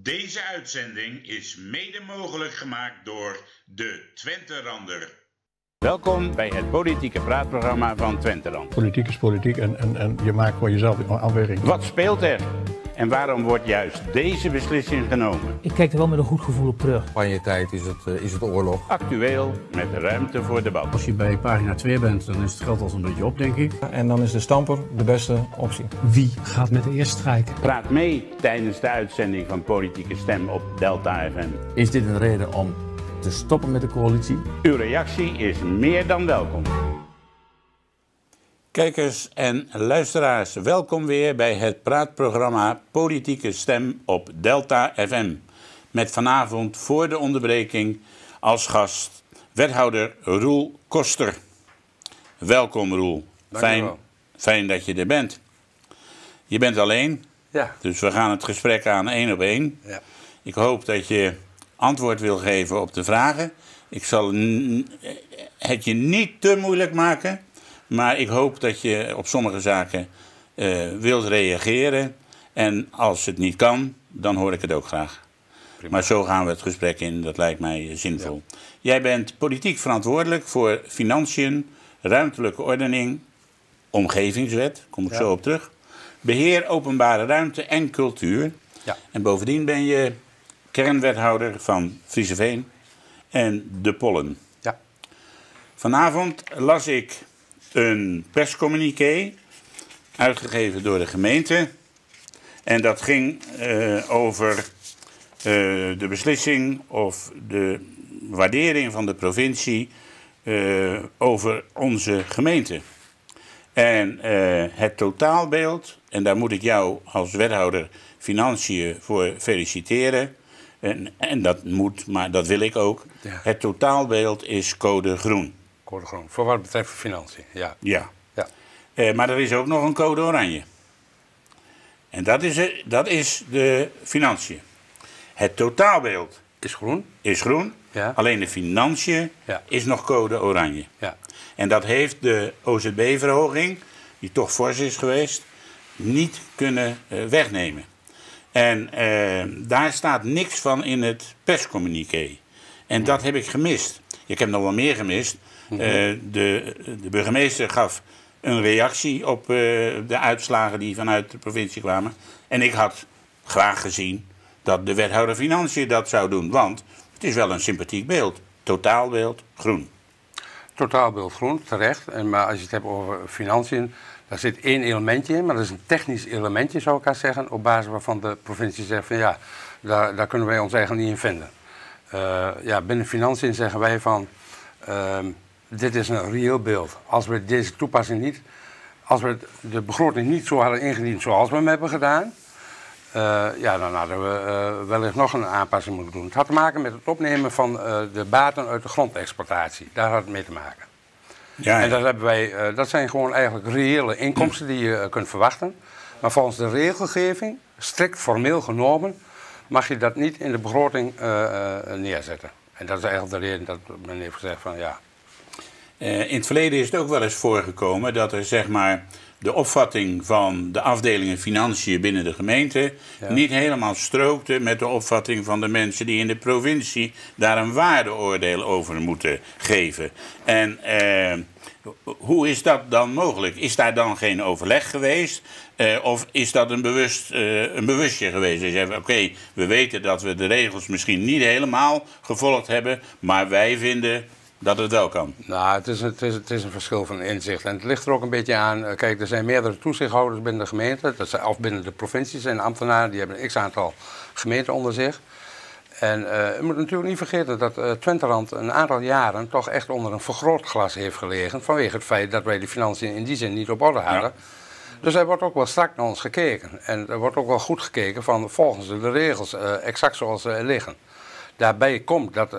Deze uitzending is mede mogelijk gemaakt door de Twenterander. Welkom bij het politieke praatprogramma van Twenterand. Politiek is politiek en je maakt voor jezelf een afweging. Wat speelt er? En waarom wordt juist deze beslissing genomen? Ik kijk er wel met een goed gevoel op terug. Campagnetijd is het oorlog. Actueel, met ruimte voor debat. Als je bij pagina 2 bent, dan is het geld al een beetje op, denk ik. En dan is de stamper de beste optie. Wie gaat met de eerste strijken? Praat mee tijdens de uitzending van Politieke Stem op Delta FM. Is dit een reden om te stoppen met de coalitie? Uw reactie is meer dan welkom. Kijkers en luisteraars, welkom weer bij het praatprogramma Politieke Stem op Delta FM. Met vanavond voor de onderbreking als gast wethouder Roel Koster. Welkom Roel. Fijn dat je er bent. Je bent alleen, Ja. Dus we gaan het gesprek aan 1 op 1. Ja. Ik hoop dat je antwoord wil geven op de vragen. Ik zal het je niet te moeilijk maken, maar ik hoop dat je op sommige zaken wilt reageren. En als het niet kan, dan hoor ik het ook graag. Prima. Maar zo gaan we het gesprek in, dat lijkt mij zinvol. Ja. Jij bent politiek verantwoordelijk voor financiën, ruimtelijke ordening, omgevingswet, kom ik zo op terug, beheer openbare ruimte en cultuur. Ja. En bovendien ben je kernwethouder van Frieseveen en De Pollen. Ja. Vanavond las ik een perscommuniqué, uitgegeven door de gemeente. En dat ging over de beslissing of de waardering van de provincie over onze gemeente. En het totaalbeeld, en daar moet ik jou als wethouder Financiën voor feliciteren. En dat moet, maar dat wil ik ook. Ja. Het totaalbeeld is code groen. Code groen, voor wat betreft financiën, ja. Ja. Maar er is ook nog een code oranje. En dat is de financiën. Het totaalbeeld is groen. Ja. Alleen de financiën is nog code oranje. Ja. En dat heeft de OZB-verhoging, die toch fors is geweest, niet kunnen wegnemen. En daar staat niks van in het perscommuniqué. En dat heb ik gemist. Ik heb nog wel meer gemist. De burgemeester gaf een reactie op de uitslagen die vanuit de provincie kwamen. En ik had graag gezien dat de wethouder Financiën dat zou doen. Want het is wel een sympathiek beeld. Totaalbeeld groen. Totaalbeeld groen, terecht. Maar als je het hebt over financiën, daar zit één elementje in, maar dat is een technisch elementje, zou ik haar zeggen, op basis waarvan de provincie zegt van ja, daar kunnen wij ons eigenlijk niet in vinden. Binnen financiën zeggen wij van, dit is een reëel beeld. Als we deze toepassing niet, als we de begroting niet zo hadden ingediend zoals we hem hebben gedaan, dan hadden we wellicht nog een aanpassing moeten doen. Het had te maken met het opnemen van de baten uit de grondexploitatie. Daar had het mee te maken. Ja. En dat hebben wij, dat zijn gewoon eigenlijk reële inkomsten die je kunt verwachten. Maar volgens de regelgeving, strikt formeel genomen, mag je dat niet in de begroting neerzetten. En dat is eigenlijk de reden dat men heeft gezegd van ja. In het verleden is het ook wel eens voorgekomen dat er zeg maar de opvatting van de afdelingen financiën binnen de gemeente niet helemaal strookte met de opvatting van de mensen die in de provincie daar een waardeoordeel over moeten geven. En hoe is dat dan mogelijk? Is daar dan geen overleg geweest? Of is dat een bewustje geweest? Je zegt, oké, we weten dat we de regels misschien niet helemaal gevolgd hebben, maar wij vinden dat het wel kan. Nou, het is een verschil van inzicht. En het ligt er ook een beetje aan. Kijk, er zijn meerdere toezichthouders binnen de gemeente. Of binnen de provincies en ambtenaren. Die hebben een x-aantal gemeenten onder zich. En je moet natuurlijk niet vergeten dat Twenterand een aantal jaren toch echt onder een vergrootglas heeft gelegen. Vanwege het feit dat wij de financiën in die zin niet op orde hadden. Ja. Dus er wordt ook wel strak naar ons gekeken. En er wordt ook wel goed gekeken van volgens de regels exact zoals ze liggen. Daarbij komt dat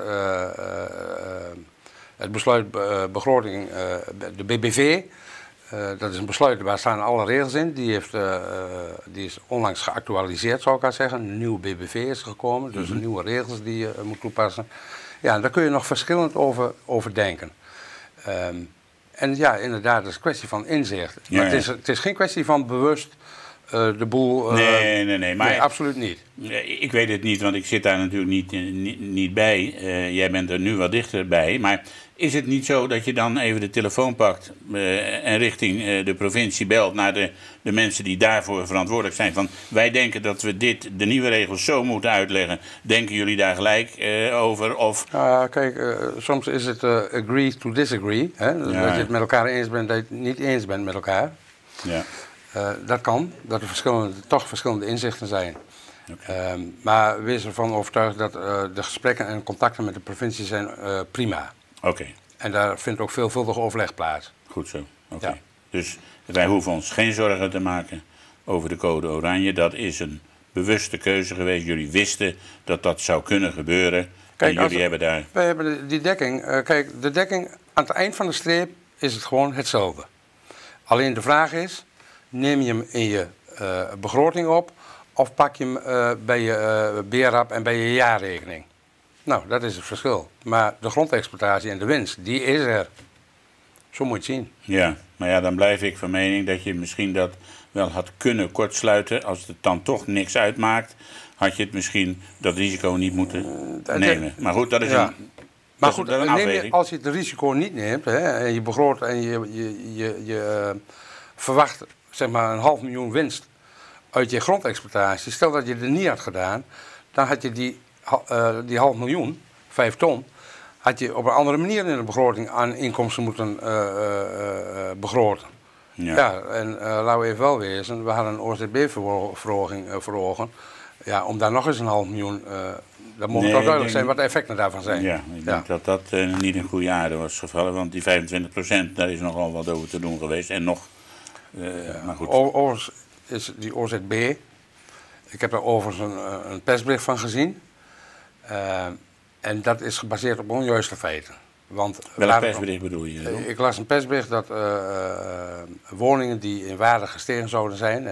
het besluit begroting, de BBV, dat is een besluit, waar staan alle regels in. Die is onlangs geactualiseerd, zou ik maar zeggen. Een nieuwe BBV is gekomen, dus nieuwe regels die je moet toepassen. Ja, daar kun je nog verschillend over denken. En ja, inderdaad, het is een kwestie van inzicht. Maar het is geen kwestie van bewust de boel... Nee, maar nee, absoluut niet. Ik weet het niet, want ik zit daar natuurlijk niet bij. Jij bent er nu wat dichterbij. Maar is het niet zo dat je dan even de telefoon pakt en richting de provincie belt naar de mensen die daarvoor verantwoordelijk zijn? Van, wij denken dat we de nieuwe regels zo moeten uitleggen. Denken jullie daar gelijk over? Of... Kijk, soms is het agree to disagree. Hè? Dus dat je het met elkaar eens bent, dat je het niet eens bent met elkaar. Ja. Dat kan, dat er toch verschillende inzichten zijn. Okay. Maar wees ervan overtuigd dat de gesprekken en contacten met de provincie zijn prima. Oké. En daar vindt ook veelvuldig overleg plaats. Goed zo. Oké. Ja. Dus wij hoeven ons geen zorgen te maken over de code oranje. Dat is een bewuste keuze geweest. Jullie wisten dat dat zou kunnen gebeuren. Kijk, en jullie hebben daar... Wij hebben die dekking. Kijk, de dekking aan het eind van de streep is het gewoon hetzelfde. Alleen de vraag is, neem je hem in je begroting op of pak je hem bij je BRAP en bij je jaarrekening? Nou, dat is het verschil. Maar de grondexploitatie en de winst, die is er. Zo moet je het zien. Ja, maar ja, dan blijf ik van mening dat je misschien dat wel had kunnen kortsluiten. Als het dan toch niks uitmaakt, had je het misschien dat risico niet moeten nemen. Maar goed, dat is een... Maar goed, als je het risico niet neemt, hè, en je begroot en je verwacht zeg maar 500.000 winst uit je grondexploitatie. Stel dat je het niet had gedaan, dan had je die 500.000, 5 ton, had je op een andere manier in de begroting aan inkomsten moeten begroten. Ja, en laten we even wel wezen, we hadden een OZB-verhoging voor ogen. Ja, om daar nog eens 500.000... Dan moet toch duidelijk zijn wat de effecten daarvan zijn. Ja, ik denk dat dat niet in goede aarde was gevallen. Want die 25%, daar is nogal wat over te doen geweest. En nog, maar goed. Overigens is die OZB... Ik heb daar overigens een persbericht van gezien. En dat is gebaseerd op onjuiste feiten. Welk persbericht bedoel je? Ik las een persbericht dat woningen die in waarde gestegen zouden zijn...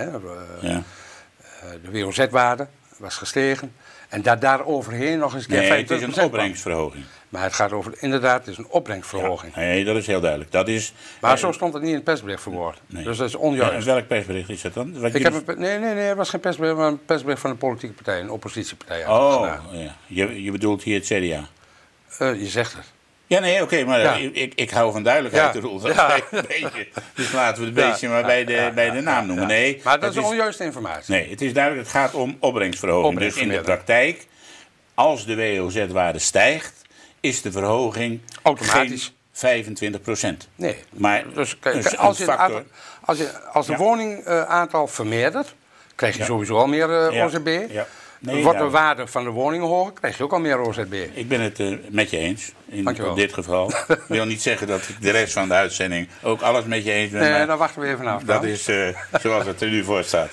de WOZ-waarde was gestegen... En daar overheen nog eens... Nee, het is een opbrengstverhoging. Maar het gaat over, inderdaad, het is een opbrengstverhoging. Ja, nee, dat is heel duidelijk. Dat is, maar zo stond het niet in het persbericht verwoord. Nee. Dus dat is onjuist. En welk persbericht is dat dan? Nee, het was geen persbericht, maar een persbericht van een politieke partij, een oppositiepartij. Ja. Je bedoelt hier het CDA? Je zegt het. Ja, nee, oké, maar ik hou van duidelijkheid, Roel. Een beetje. Dus laten we het beestje maar bij de naam noemen. Nee, maar dat is onjuiste informatie. Nee, het is duidelijk, het gaat om opbrengstverhoging. Dus in de praktijk, als de WOZ-waarde stijgt, is de verhoging automatisch 25%. Nee, maar dus als de woningaantal vermeerdert, krijg je sowieso al meer OZB. Ja. Nee, wordt de waarde van de woningen hoger, krijg je ook al meer OZB. Ik ben het met je eens, in dit geval. Ik wil niet zeggen dat ik de rest van de uitzending ook alles met je eens ben. Nee, daar wachten we even af. Dat is zoals het er nu voor staat.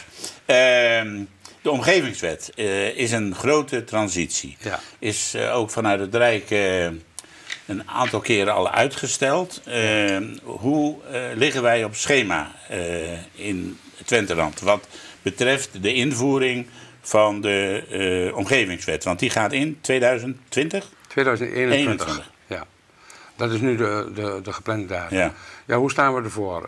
De omgevingswet is een grote transitie. Ja. Is ook vanuit het Rijk een aantal keren al uitgesteld. Hoe liggen wij op schema in Twenterand wat betreft de invoering van de omgevingswet? Want die gaat in 2020? 2021. Ja. Dat is nu de geplande datum. Ja, hoe staan we ervoor?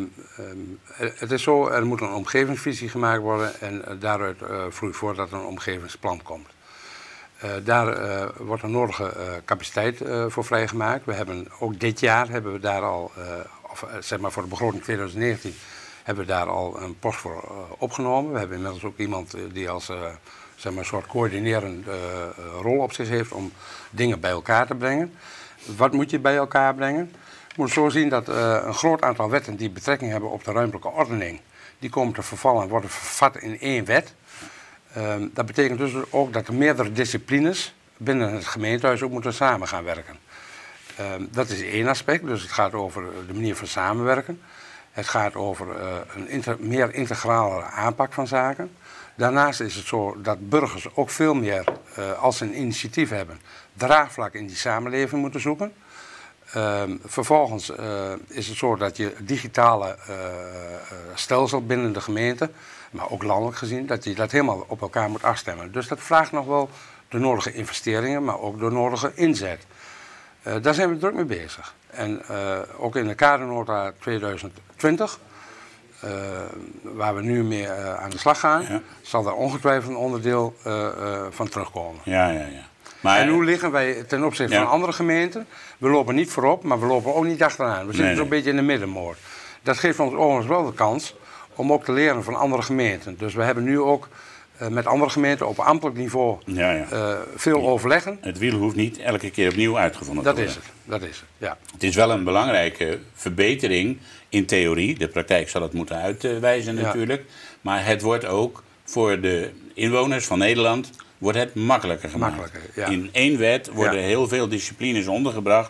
Het is zo, er moet een omgevingsvisie gemaakt worden en daaruit vloeit voort dat er een omgevingsplan komt. Daar wordt een nodige capaciteit voor vrijgemaakt. We hebben ook dit jaar hebben we daar al, zeg maar voor de begroting 2019, hebben we daar al een post voor opgenomen. We hebben inmiddels ook iemand die als zeg maar een soort coördinerende rol op zich heeft om dingen bij elkaar te brengen. Wat moet je bij elkaar brengen? Je moet zo zien dat een groot aantal wetten die betrekking hebben op de ruimtelijke ordening, die komen te vervallen en worden vervat in één wet. Dat betekent dus ook dat er meerdere disciplines binnen het gemeentehuis ook moeten samen gaan werken. Dat is één aspect, dus het gaat over de manier van samenwerken. Het gaat over een meer integrale aanpak van zaken. Daarnaast is het zo dat burgers ook veel meer, als ze een initiatief hebben, draagvlak in die samenleving moeten zoeken. Vervolgens is het zo dat je digitale stelsel binnen de gemeente, maar ook landelijk gezien, dat je dat helemaal op elkaar moet afstemmen. Dus dat vraagt nog wel de nodige investeringen, maar ook de nodige inzet. Daar zijn we druk mee bezig. En ook in de kadernota 2020 waar we nu mee aan de slag gaan, zal daar ongetwijfeld een onderdeel van terugkomen. Ja. Maar, en hoe liggen wij ten opzichte van andere gemeenten? We lopen niet voorop, maar we lopen ook niet achteraan. We zitten zo'n beetje in de middenmoot. Dat geeft ons overigens wel de kans om ook te leren van andere gemeenten. Dus we hebben nu ook met andere gemeenten op ambtelijk niveau veel overleggen. Het wiel hoeft niet elke keer opnieuw uitgevonden te worden. Dat is het, ja. Het is wel een belangrijke verbetering in theorie. De praktijk zal het moeten uitwijzen natuurlijk. Maar het wordt ook voor de inwoners van Nederland wordt het makkelijker gemaakt. In één wet worden heel veel disciplines ondergebracht.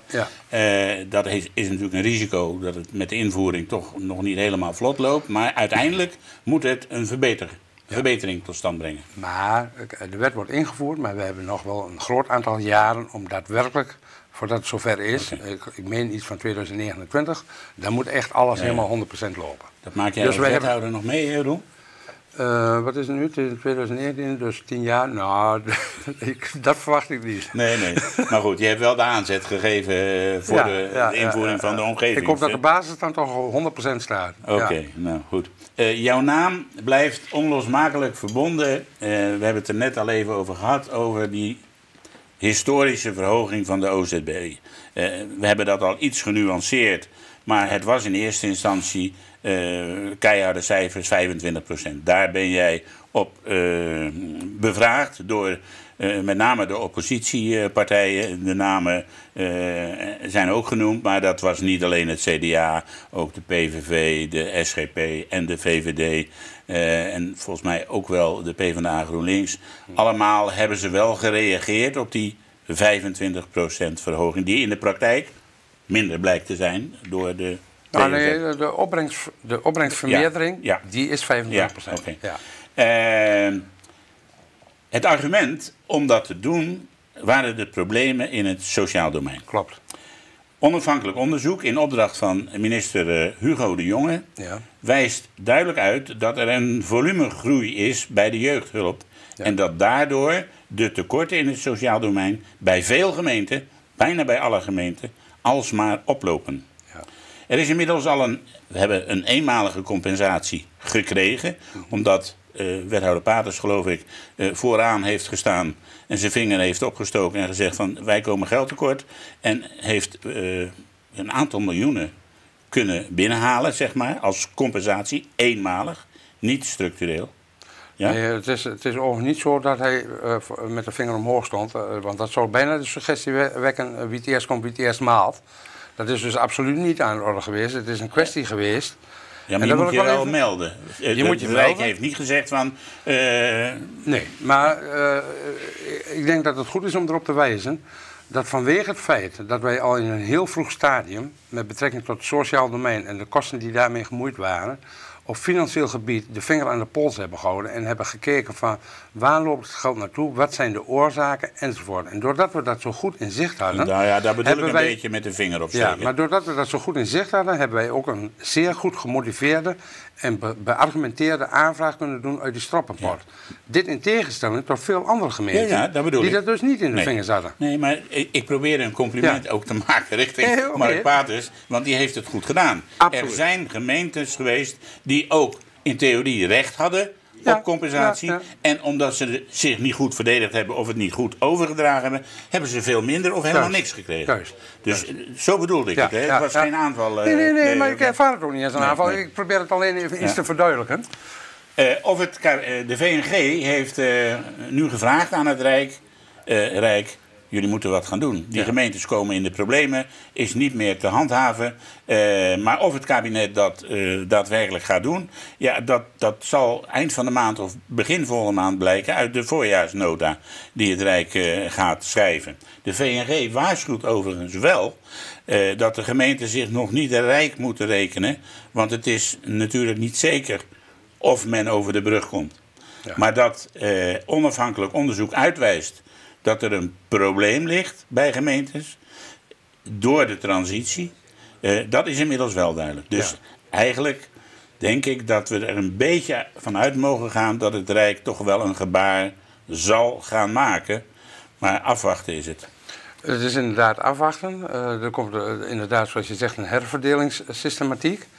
Dat is natuurlijk een risico dat het met de invoering toch nog niet helemaal vlot loopt. Maar uiteindelijk moet het een verbetering tot stand brengen. Maar de wet wordt ingevoerd, maar we hebben nog wel een groot aantal jaren om daadwerkelijk, voordat het zover is, ik meen iets van 2029, dan moet echt alles helemaal 100% lopen. Dat maak jij als wethouder nog mee, Roel? Wat is het nu? Het is 2019, dus 10 jaar. Nou, dat verwacht ik niet. Nee. Maar goed, je hebt wel de aanzet gegeven voor de invoering van de omgeving. Ik hoop dat de basis dan toch 100% staat. Oké, nou goed. Jouw naam blijft onlosmakelijk verbonden. We hebben het er net al even over gehad, over die historische verhoging van de OZB. We hebben dat al iets genuanceerd, maar het was in eerste instantie keiharde cijfers, 25%. Daar ben jij op bevraagd door met name de oppositiepartijen. De namen zijn ook genoemd, maar dat was niet alleen het CDA, ook de PVV, de SGP en de VVD. En volgens mij ook wel de PvdA GroenLinks. Allemaal hebben ze wel gereageerd op die 25% verhoging, die in de praktijk minder blijkt te zijn door de... Nou, nee, de opbrengstvermeerdering, die is 25%. Het argument om dat te doen waren de problemen in het sociaal domein. Klopt. Onafhankelijk onderzoek in opdracht van minister Hugo de Jonge wijst duidelijk uit dat er een volumegroei is bij de jeugdhulp. En dat daardoor de tekorten in het sociaal domein bij veel gemeenten, bijna bij alle gemeenten, alsmaar oplopen. Er is inmiddels al we hebben een eenmalige compensatie gekregen, omdat wethouder Paters, geloof ik, vooraan heeft gestaan en zijn vinger heeft opgestoken en gezegd van wij komen geld tekort. En heeft een aantal miljoenen kunnen binnenhalen, zeg maar, als compensatie, eenmalig, niet structureel. Ja? Nee, het is overigens niet zo dat hij met de vinger omhoog stond, want dat zou bijna de suggestie wekken wie het eerst komt, wie het eerst maalt. Dat is dus absoluut niet aan de orde geweest. Het is een kwestie geweest. Ja, maar je moet je wel melden. De Rijk heeft niet gezegd van... Nee, maar ik denk dat het goed is om erop te wijzen dat vanwege het feit dat wij al in een heel vroeg stadium, met betrekking tot het sociaal domein en de kosten die daarmee gemoeid waren, op financieel gebied de vinger aan de pols hebben gehouden en hebben gekeken van waar loopt het geld naartoe, wat zijn de oorzaken enzovoort. En doordat we dat zo goed in zicht hadden... Nou ja, daar bedoel ik een beetje met de vinger op steken. Ja, maar doordat we dat zo goed in zicht hadden, hebben wij ook een zeer goed gemotiveerde en beargumenteerde aanvraag kunnen doen uit die stroppenpot. Ja. Dit in tegenstelling tot veel andere gemeenten die dat dus niet in de vingers hadden. Nee, maar ik probeer een compliment ook te maken richting Mark Paters, want die heeft het goed gedaan. Absoluut. Er zijn gemeentes geweest die ook in theorie recht hadden op compensatie. En omdat ze zich niet goed verdedigd hebben of het niet goed overgedragen hebben, hebben ze veel minder of helemaal niks gekregen. Dus zo bedoelde ik het. Hè? Het was geen aanval. Nee, maar ik ervaar het ook niet als een aanval. Ik probeer het alleen even iets te verduidelijken. De VNG heeft nu gevraagd aan het Rijk, jullie moeten wat gaan doen. Die gemeentes komen in de problemen, is niet meer te handhaven. Maar of het kabinet dat daadwerkelijk gaat doen, dat zal eind van de maand of begin volgende maand blijken uit de voorjaarsnota die het Rijk gaat schrijven. De VNG waarschuwt overigens wel dat de gemeenten zich nog niet rijk moeten rekenen, want het is natuurlijk niet zeker of men over de brug komt. Ja. Maar dat onafhankelijk onderzoek uitwijst dat er een probleem ligt bij gemeentes door de transitie, dat is inmiddels wel duidelijk. Dus eigenlijk denk ik dat we er een beetje van uit mogen gaan dat het Rijk toch wel een gebaar zal gaan maken. Maar afwachten is het. Het is inderdaad afwachten. Er komt inderdaad, zoals je zegt, een herverdelingssystematiek.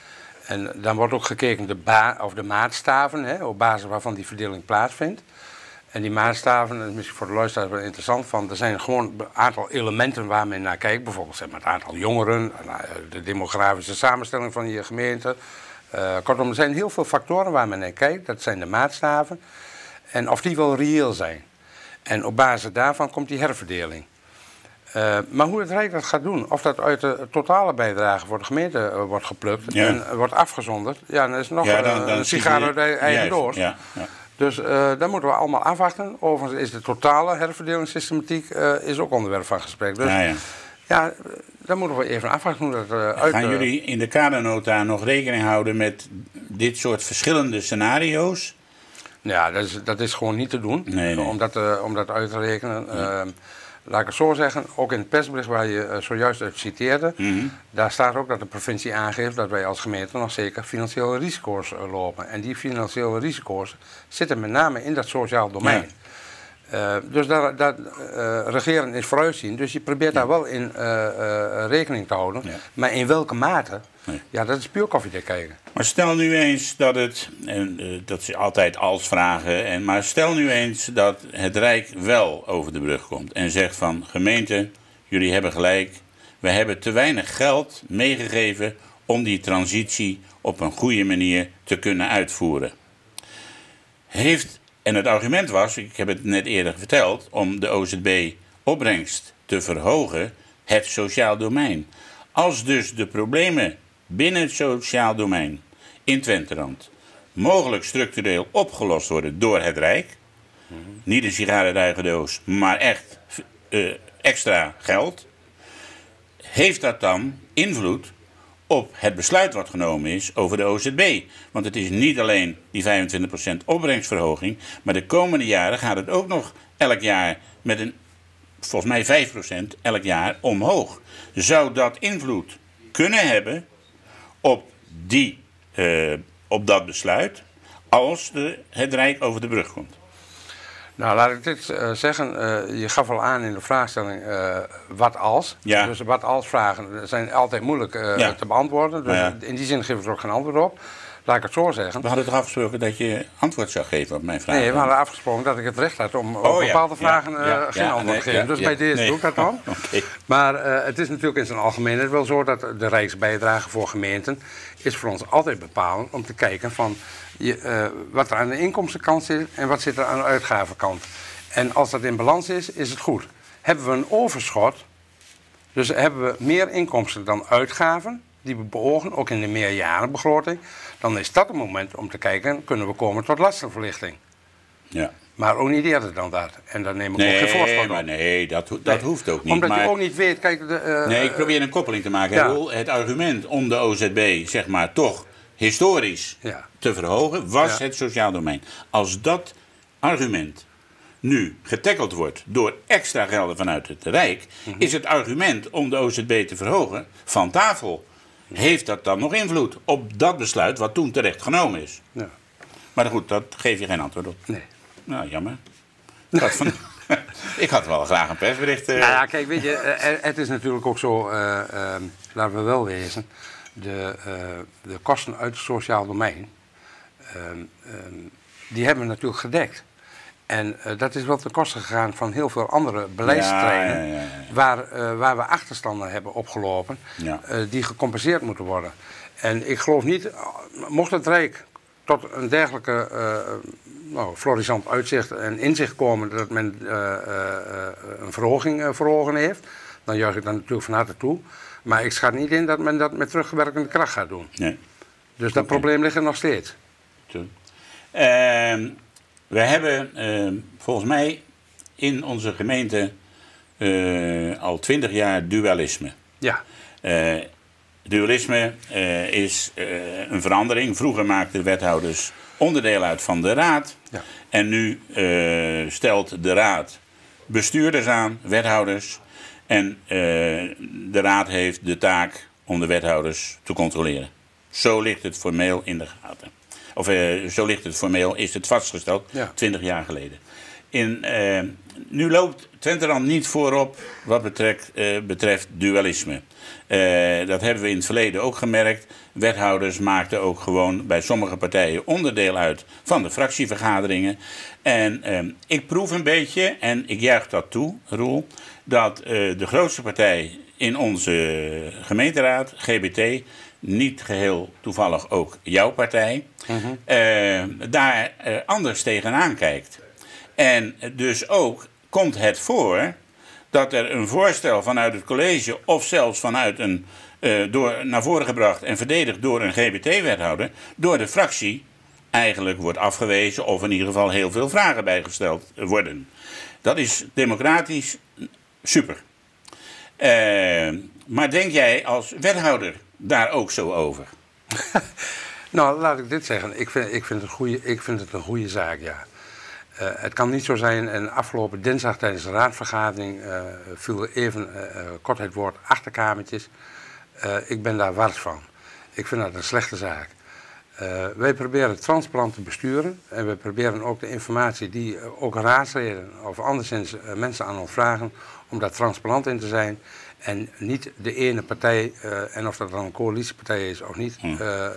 En dan wordt ook gekeken de maatstaven, hè, op basis waarvan die verdeling plaatsvindt. En die maatstaven, dat is misschien voor de luisteraars wel interessant, van er zijn gewoon een aantal elementen waar men naar kijkt. Bijvoorbeeld zeg maar, het aantal jongeren, de demografische samenstelling van je gemeente. Kortom, er zijn heel veel factoren waar men naar kijkt. Dat zijn de maatstaven. En of die wel reëel zijn. En op basis daarvan komt die herverdeling. Maar hoe het Rijk dat gaat doen, of dat uit de totale bijdrage voor de gemeente wordt geplukt en wordt afgezonderd, ja, dan is nog een sigaar uit de eigen doos. Ja. Dus dat moeten we allemaal afwachten. Overigens is de totale herverdelingssystematiek is ook onderwerp van gesprek. Dus ja, dan moeten we even afwachten hoe dat uit... Gaan jullie in de kadernota nog rekening houden met dit soort verschillende scenario's? Ja, dat is gewoon niet te doen, nee. Om dat uit te rekenen. Laat ik het zo zeggen, ook in het persbericht waar je zojuist uit citeerde, daar staat ook dat de provincie aangeeft dat wij als gemeente nog zeker financiële risico's lopen. En die financiële risico's zitten met name in dat sociaal domein. Dus regeren is vooruitzien, dus je probeert daar wel in rekening te houden. Ja. Maar in welke mate, ja, dat is puur koffiedik kijken. Maar stel nu eens dat het, en dat is altijd als vragen, maar stel nu eens dat het Rijk wel over de brug komt en zegt van gemeente, jullie hebben gelijk, we hebben te weinig geld meegegeven om die transitie op een goede manier te kunnen uitvoeren. En het argument was, ik heb het net eerder verteld, om de OZB-opbrengst te verhogen, het sociaal domein. Als dus de problemen binnen het sociaal domein in Twenterand mogelijk structureel opgelost worden door het Rijk, niet een sigarenruigendoos, maar echt extra geld, heeft dat dan invloed op het besluit wat genomen is over de OZB. Want het is niet alleen die 25% opbrengstverhoging, maar de komende jaren gaat het ook nog elk jaar met een, volgens mij 5% elk jaar omhoog. Zou dat invloed kunnen hebben op dat besluit als het Rijk over de brug komt? Nou, laat ik dit zeggen. Je gaf al aan in de vraagstelling wat als. Ja. Dus wat als vragen zijn altijd moeilijk te beantwoorden. Dus in die zin geef ik er ook geen antwoord op. Laat ik het zo zeggen. We hadden toch afgesproken dat je antwoord zou geven op mijn vraag? Nee, we hadden afgesproken dat ik het recht had om op bepaalde vragen geen antwoord te geven. Dus bij deze doe ik dat dan. Okay. Maar het is natuurlijk in zijn algemeenheid wel zo dat de rijksbijdrage voor gemeenten is voor ons altijd bepalend om te kijken van wat er aan de inkomstenkant zit en wat zit er aan de uitgavenkant. En als dat in balans is, is het goed. Hebben we een overschot, dus hebben we meer inkomsten dan uitgaven, die we beogen, ook in de meerjarenbegroting, dan is dat het moment om te kijken, kunnen we komen tot lastenverlichting. Ja. Maar ook niet eerder dan dat. En dan neem ik ook geen voorstel op. Nee, dat hoeft ook niet. Omdat je ook niet weet, kijk... ik probeer een koppeling te maken. Ja. Het argument om de OZB, zeg maar, toch historisch te verhogen, was het sociaal domein. Als dat argument nu getackeld wordt door extra gelden vanuit het Rijk, is het argument om de OZB te verhogen van tafel. Heeft dat dan nog invloed op dat besluit wat toen terecht genomen is? Ja. Maar goed, dat geef je geen antwoord op. Nee. Nou, jammer. Ik had wel graag een persbericht. Nou ja, kijk, weet je, het is natuurlijk ook zo, laten we wel wezen, de kosten uit het sociaal domein, die hebben we natuurlijk gedekt. En dat is wel ten koste gegaan van heel veel andere beleidsterreinen waar we achterstanden hebben opgelopen, die gecompenseerd moeten worden. En ik geloof niet, mocht het Rijk tot een dergelijke florissant uitzicht en inzicht komen dat men een verhoging verhogen heeft, dan juich ik dat natuurlijk van harte toe. Maar ik schat niet in dat men dat met teruggewerkende kracht gaat doen. Nee. Dus dat probleem ligt er nog steeds. We hebben volgens mij in onze gemeente al 20 jaar dualisme. Ja. Dualisme is een verandering. Vroeger maakten wethouders onderdeel uit van de raad. Ja. En nu stelt de raad bestuurders aan, wethouders. En de raad heeft de taak om de wethouders te controleren. Zo ligt het formeel in de gaten. Of zo ligt het formeel, is het vastgesteld, 20 jaar geleden. Nu loopt Twenterand niet voorop wat betreft dualisme. Dat hebben we in het verleden ook gemerkt. Wethouders maakten ook gewoon bij sommige partijen onderdeel uit van de fractievergaderingen. En ik proef een beetje, en ik juich dat toe, Roel, dat de grootste partij in onze gemeenteraad, GBT, niet geheel toevallig ook jouw partij, daar anders tegenaan kijkt. En dus ook komt het voor dat er een voorstel vanuit het college of zelfs vanuit naar voren gebracht en verdedigd door een GBT-wethouder, door de fractie eigenlijk wordt afgewezen of in ieder geval heel veel vragen bijgesteld worden. Dat is democratisch super. Maar denk jij als wethouder daar ook zo over? Nou, laat ik dit zeggen. Ik vind het een goede zaak, ja. Het kan niet zo zijn, en afgelopen dinsdag tijdens de raadsvergadering viel er even kort het woord achterkamertjes. Ik ben daar wars van. Ik vind dat een slechte zaak. Wij proberen transparant te besturen en we proberen ook de informatie die ook raadsleden of anderszins mensen aan ons vragen, om daar transparant in te zijn. En niet de ene partij, en of dat dan een coalitiepartij is of niet,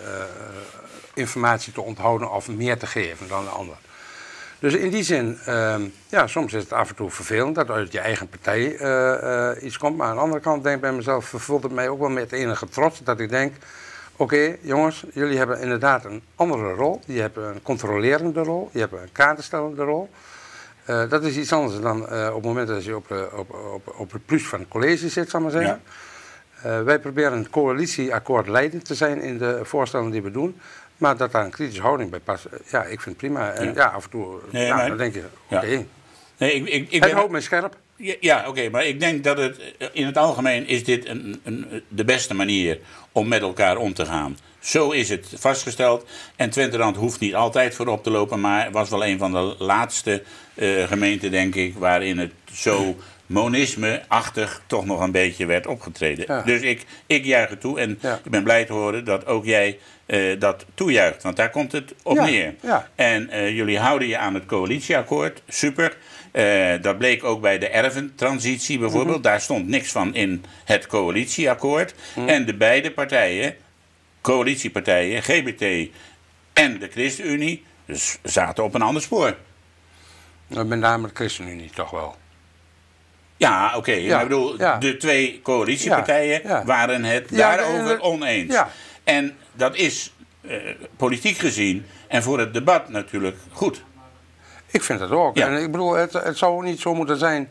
informatie te onthouden of meer te geven dan de ander. Dus in die zin, soms is het af en toe vervelend dat uit je eigen partij iets komt. Maar aan de andere kant denk ik bij mezelf, vervult het mij ook wel met enige trots dat ik denk, oké, jongens, jullie hebben inderdaad een andere rol. Je hebt een controlerende rol, je hebt een kaderstellende rol. Dat is iets anders dan op het moment dat je op het plus van het college zit, zal ik maar zeggen. Ja. Wij proberen een coalitieakkoord leidend te zijn in de voorstellen die we doen. Maar dat daar een kritische houding bij past, ja, ik vind het prima. En ja, af en toe, dan denk je, oké. Ja. Nee, het houdt mij scherp. Ja, oké, maar ik denk dat het in het algemeen is dit de beste manier om met elkaar om te gaan. Zo is het vastgesteld. En Twenterand hoeft niet altijd voorop te lopen, maar was wel een van de laatste gemeenten, denk ik, waarin het zo monisme-achtig toch nog een beetje werd opgetreden. Ja. Dus ik juich het toe en ik ben blij te horen dat ook jij dat toejuicht. Want daar komt het op neer. Ja. En jullie houden je aan het coalitieakkoord. Super. Dat bleek ook bij de erventransitie bijvoorbeeld. Daar stond niks van in het coalitieakkoord. En de beide partijen, coalitiepartijen, GBT en de ChristenUnie, dus zaten op een ander spoor. Met name de ChristenUnie toch wel. Ja, oké. Maar ik bedoel, de twee coalitiepartijen waren het daarover oneens. Ja. En dat is politiek gezien en voor het debat natuurlijk goed. Ik vind het ook. Ja. En ik bedoel, het zou niet zo moeten zijn.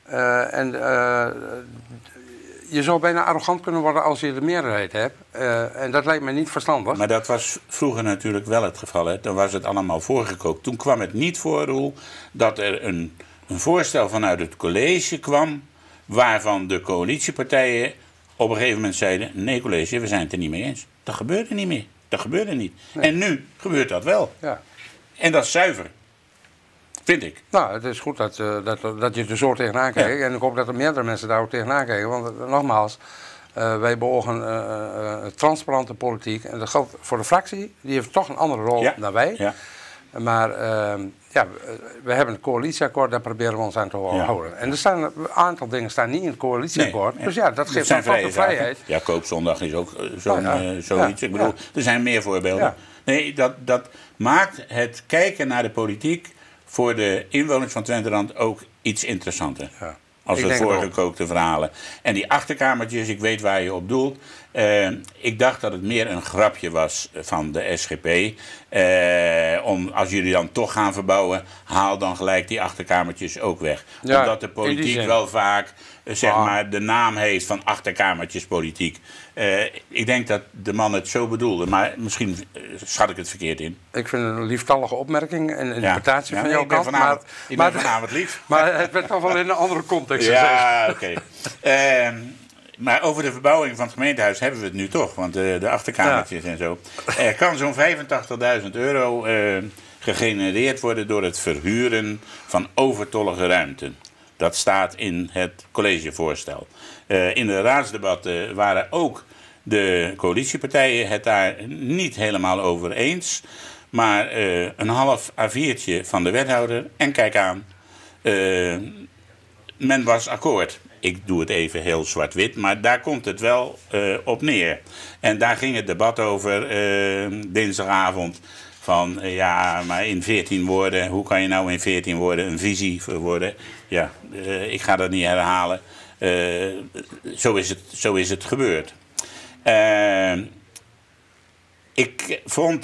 Je zou bijna arrogant kunnen worden als je de meerderheid hebt. En dat lijkt me niet verstandig. Maar dat was vroeger natuurlijk wel het geval. Hè. Dan was het allemaal voorgekookt. Toen kwam het niet voor, Roel, dat er een voorstel vanuit het college kwam, waarvan de coalitiepartijen op een gegeven moment zeiden, nee college, we zijn het er niet mee eens. Dat gebeurde niet meer. Dat gebeurde niet. Nee. En nu gebeurt dat wel. Ja. En dat is zuiver. Vind ik. Nou, het is goed dat je er zo tegenaan kijkt. Ja. En ik hoop dat er meerdere mensen daar ook tegenaan kijken. Want nogmaals, wij beogen transparante politiek. En dat geldt voor de fractie. Die heeft toch een andere rol dan wij. Ja. Maar we hebben een coalitieakkoord, daar proberen we ons aan te houden. En er staan een aantal dingen staan niet in het coalitieakkoord. Nee. Dus ja, dat geeft ons toch de vrijheid. Ja, koopzondag is ook zoiets. Ik bedoel, er zijn meer voorbeelden. Ja. Nee, dat maakt het kijken naar de politiek voor de inwoners van Twenterand ook iets interessanter. Ja. Als het voorgekookte verhalen. En die achterkamertjes, ik weet waar je op doelt. Ik dacht dat het meer een grapje was van de SGP. Als jullie dan toch gaan verbouwen, haal dan gelijk die achterkamertjes ook weg. Ja, omdat de politiek wel vaak maar de naam heeft van achterkamertjespolitiek. Ik denk dat de man het zo bedoelde, maar misschien schat ik het verkeerd in. Ik vind het een lieftallige opmerking en interpretatie van jouw kant. Ik ben vanavond lief. Maar het werd toch wel in een andere context gezegd. Ja, oké. Maar over de verbouwing van het gemeentehuis hebben we het nu toch. Want de achterkamertjes en zo. Er kan zo'n €85.000 gegenereerd worden door het verhuren van overtollige ruimte. Dat staat in het collegevoorstel. In de raadsdebatten waren ook de coalitiepartijen het daar niet helemaal over eens. Maar een half A4'tje van de wethouder en kijk aan. Men was akkoord. Ik doe het even heel zwart-wit, maar daar komt het wel op neer. En daar ging het debat over dinsdagavond. Van ja, maar in 14 woorden, hoe kan je nou in 14 woorden een visie verwoorden? Ja, ik ga dat niet herhalen. Zo is het gebeurd. Ik vond,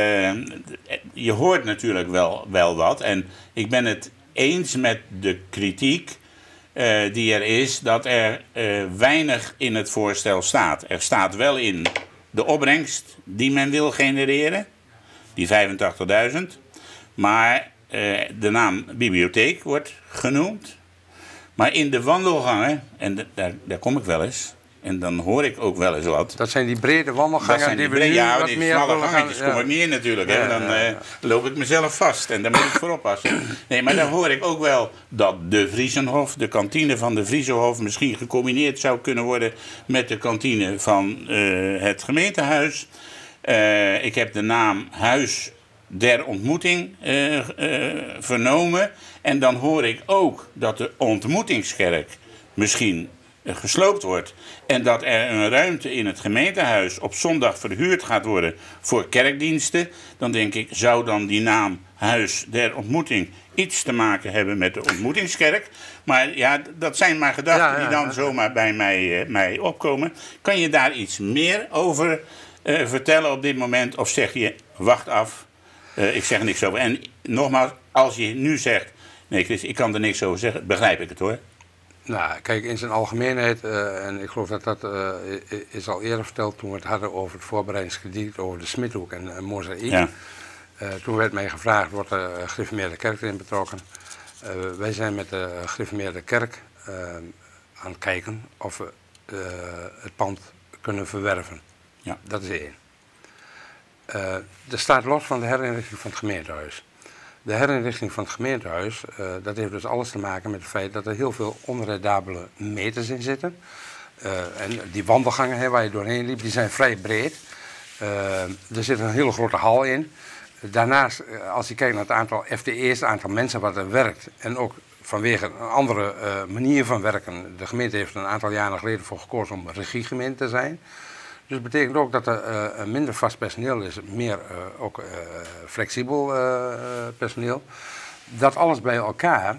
je hoort natuurlijk wel wat. En ik ben het eens met de kritiek die er is, dat er weinig in het voorstel staat. Er staat wel in de opbrengst die men wil genereren, die 85.000. Maar de naam bibliotheek wordt genoemd. Maar in de wandelgangen, en daar kom ik wel eens, en dan hoor ik ook wel eens wat. Dat zijn die brede wandelgangen die we nu wat die meer smalle willen gangetjes gaan... kom ik niet in natuurlijk. Ja, Hè. Dan loop ik mezelf vast en daar moet ik voor oppassen. Nee, maar dan hoor ik ook wel dat de Vriesenhof, de kantine van de Vriesenhof, misschien gecombineerd zou kunnen worden met de kantine van het gemeentehuis. Ik heb de naam Huis der Ontmoeting vernomen. En dan hoor ik ook dat de ontmoetingskerk misschien gesloopt wordt. En dat er een ruimte in het gemeentehuis op zondag verhuurd gaat worden voor kerkdiensten. Dan denk ik, zou dan die naam Huis der Ontmoeting iets te maken hebben met de ontmoetingskerk? Maar ja, dat zijn maar gedachten die dan zomaar bij mij opkomen. Kan je daar iets meer over vertellen op dit moment? Of zeg je, wacht af, ik zeg niks over. En nogmaals, als je nu zegt, nee Chris, ik kan er niks over zeggen, begrijp ik het hoor. Nou, kijk, in zijn algemeenheid, en ik geloof dat is al eerder verteld toen we het hadden over het voorbereidingskrediet, over de Smithoek en Mozaïek. Ja. Toen werd mij gevraagd, wordt de gereformeerde kerk erin betrokken? Wij zijn met de gereformeerde kerk aan het kijken of we het pand kunnen verwerven. Ja. Dat is één. Dat staat los van de herinrichting van het gemeentehuis. De herinrichting van het gemeentehuis, dat heeft dus alles te maken met het feit dat er heel veel onredabele meters in zitten. En die wandelgangen waar je doorheen liep, die zijn vrij breed. Er zit een hele grote hal in. Daarnaast, als je kijkt naar het aantal FTE's, het aantal mensen wat er werkt, en ook vanwege een andere manier van werken. De gemeente heeft er een aantal jaren geleden voor gekozen om regiegemeente te zijn. Dus dat betekent ook dat er minder vast personeel is, meer ook flexibel personeel. Dat alles bij elkaar.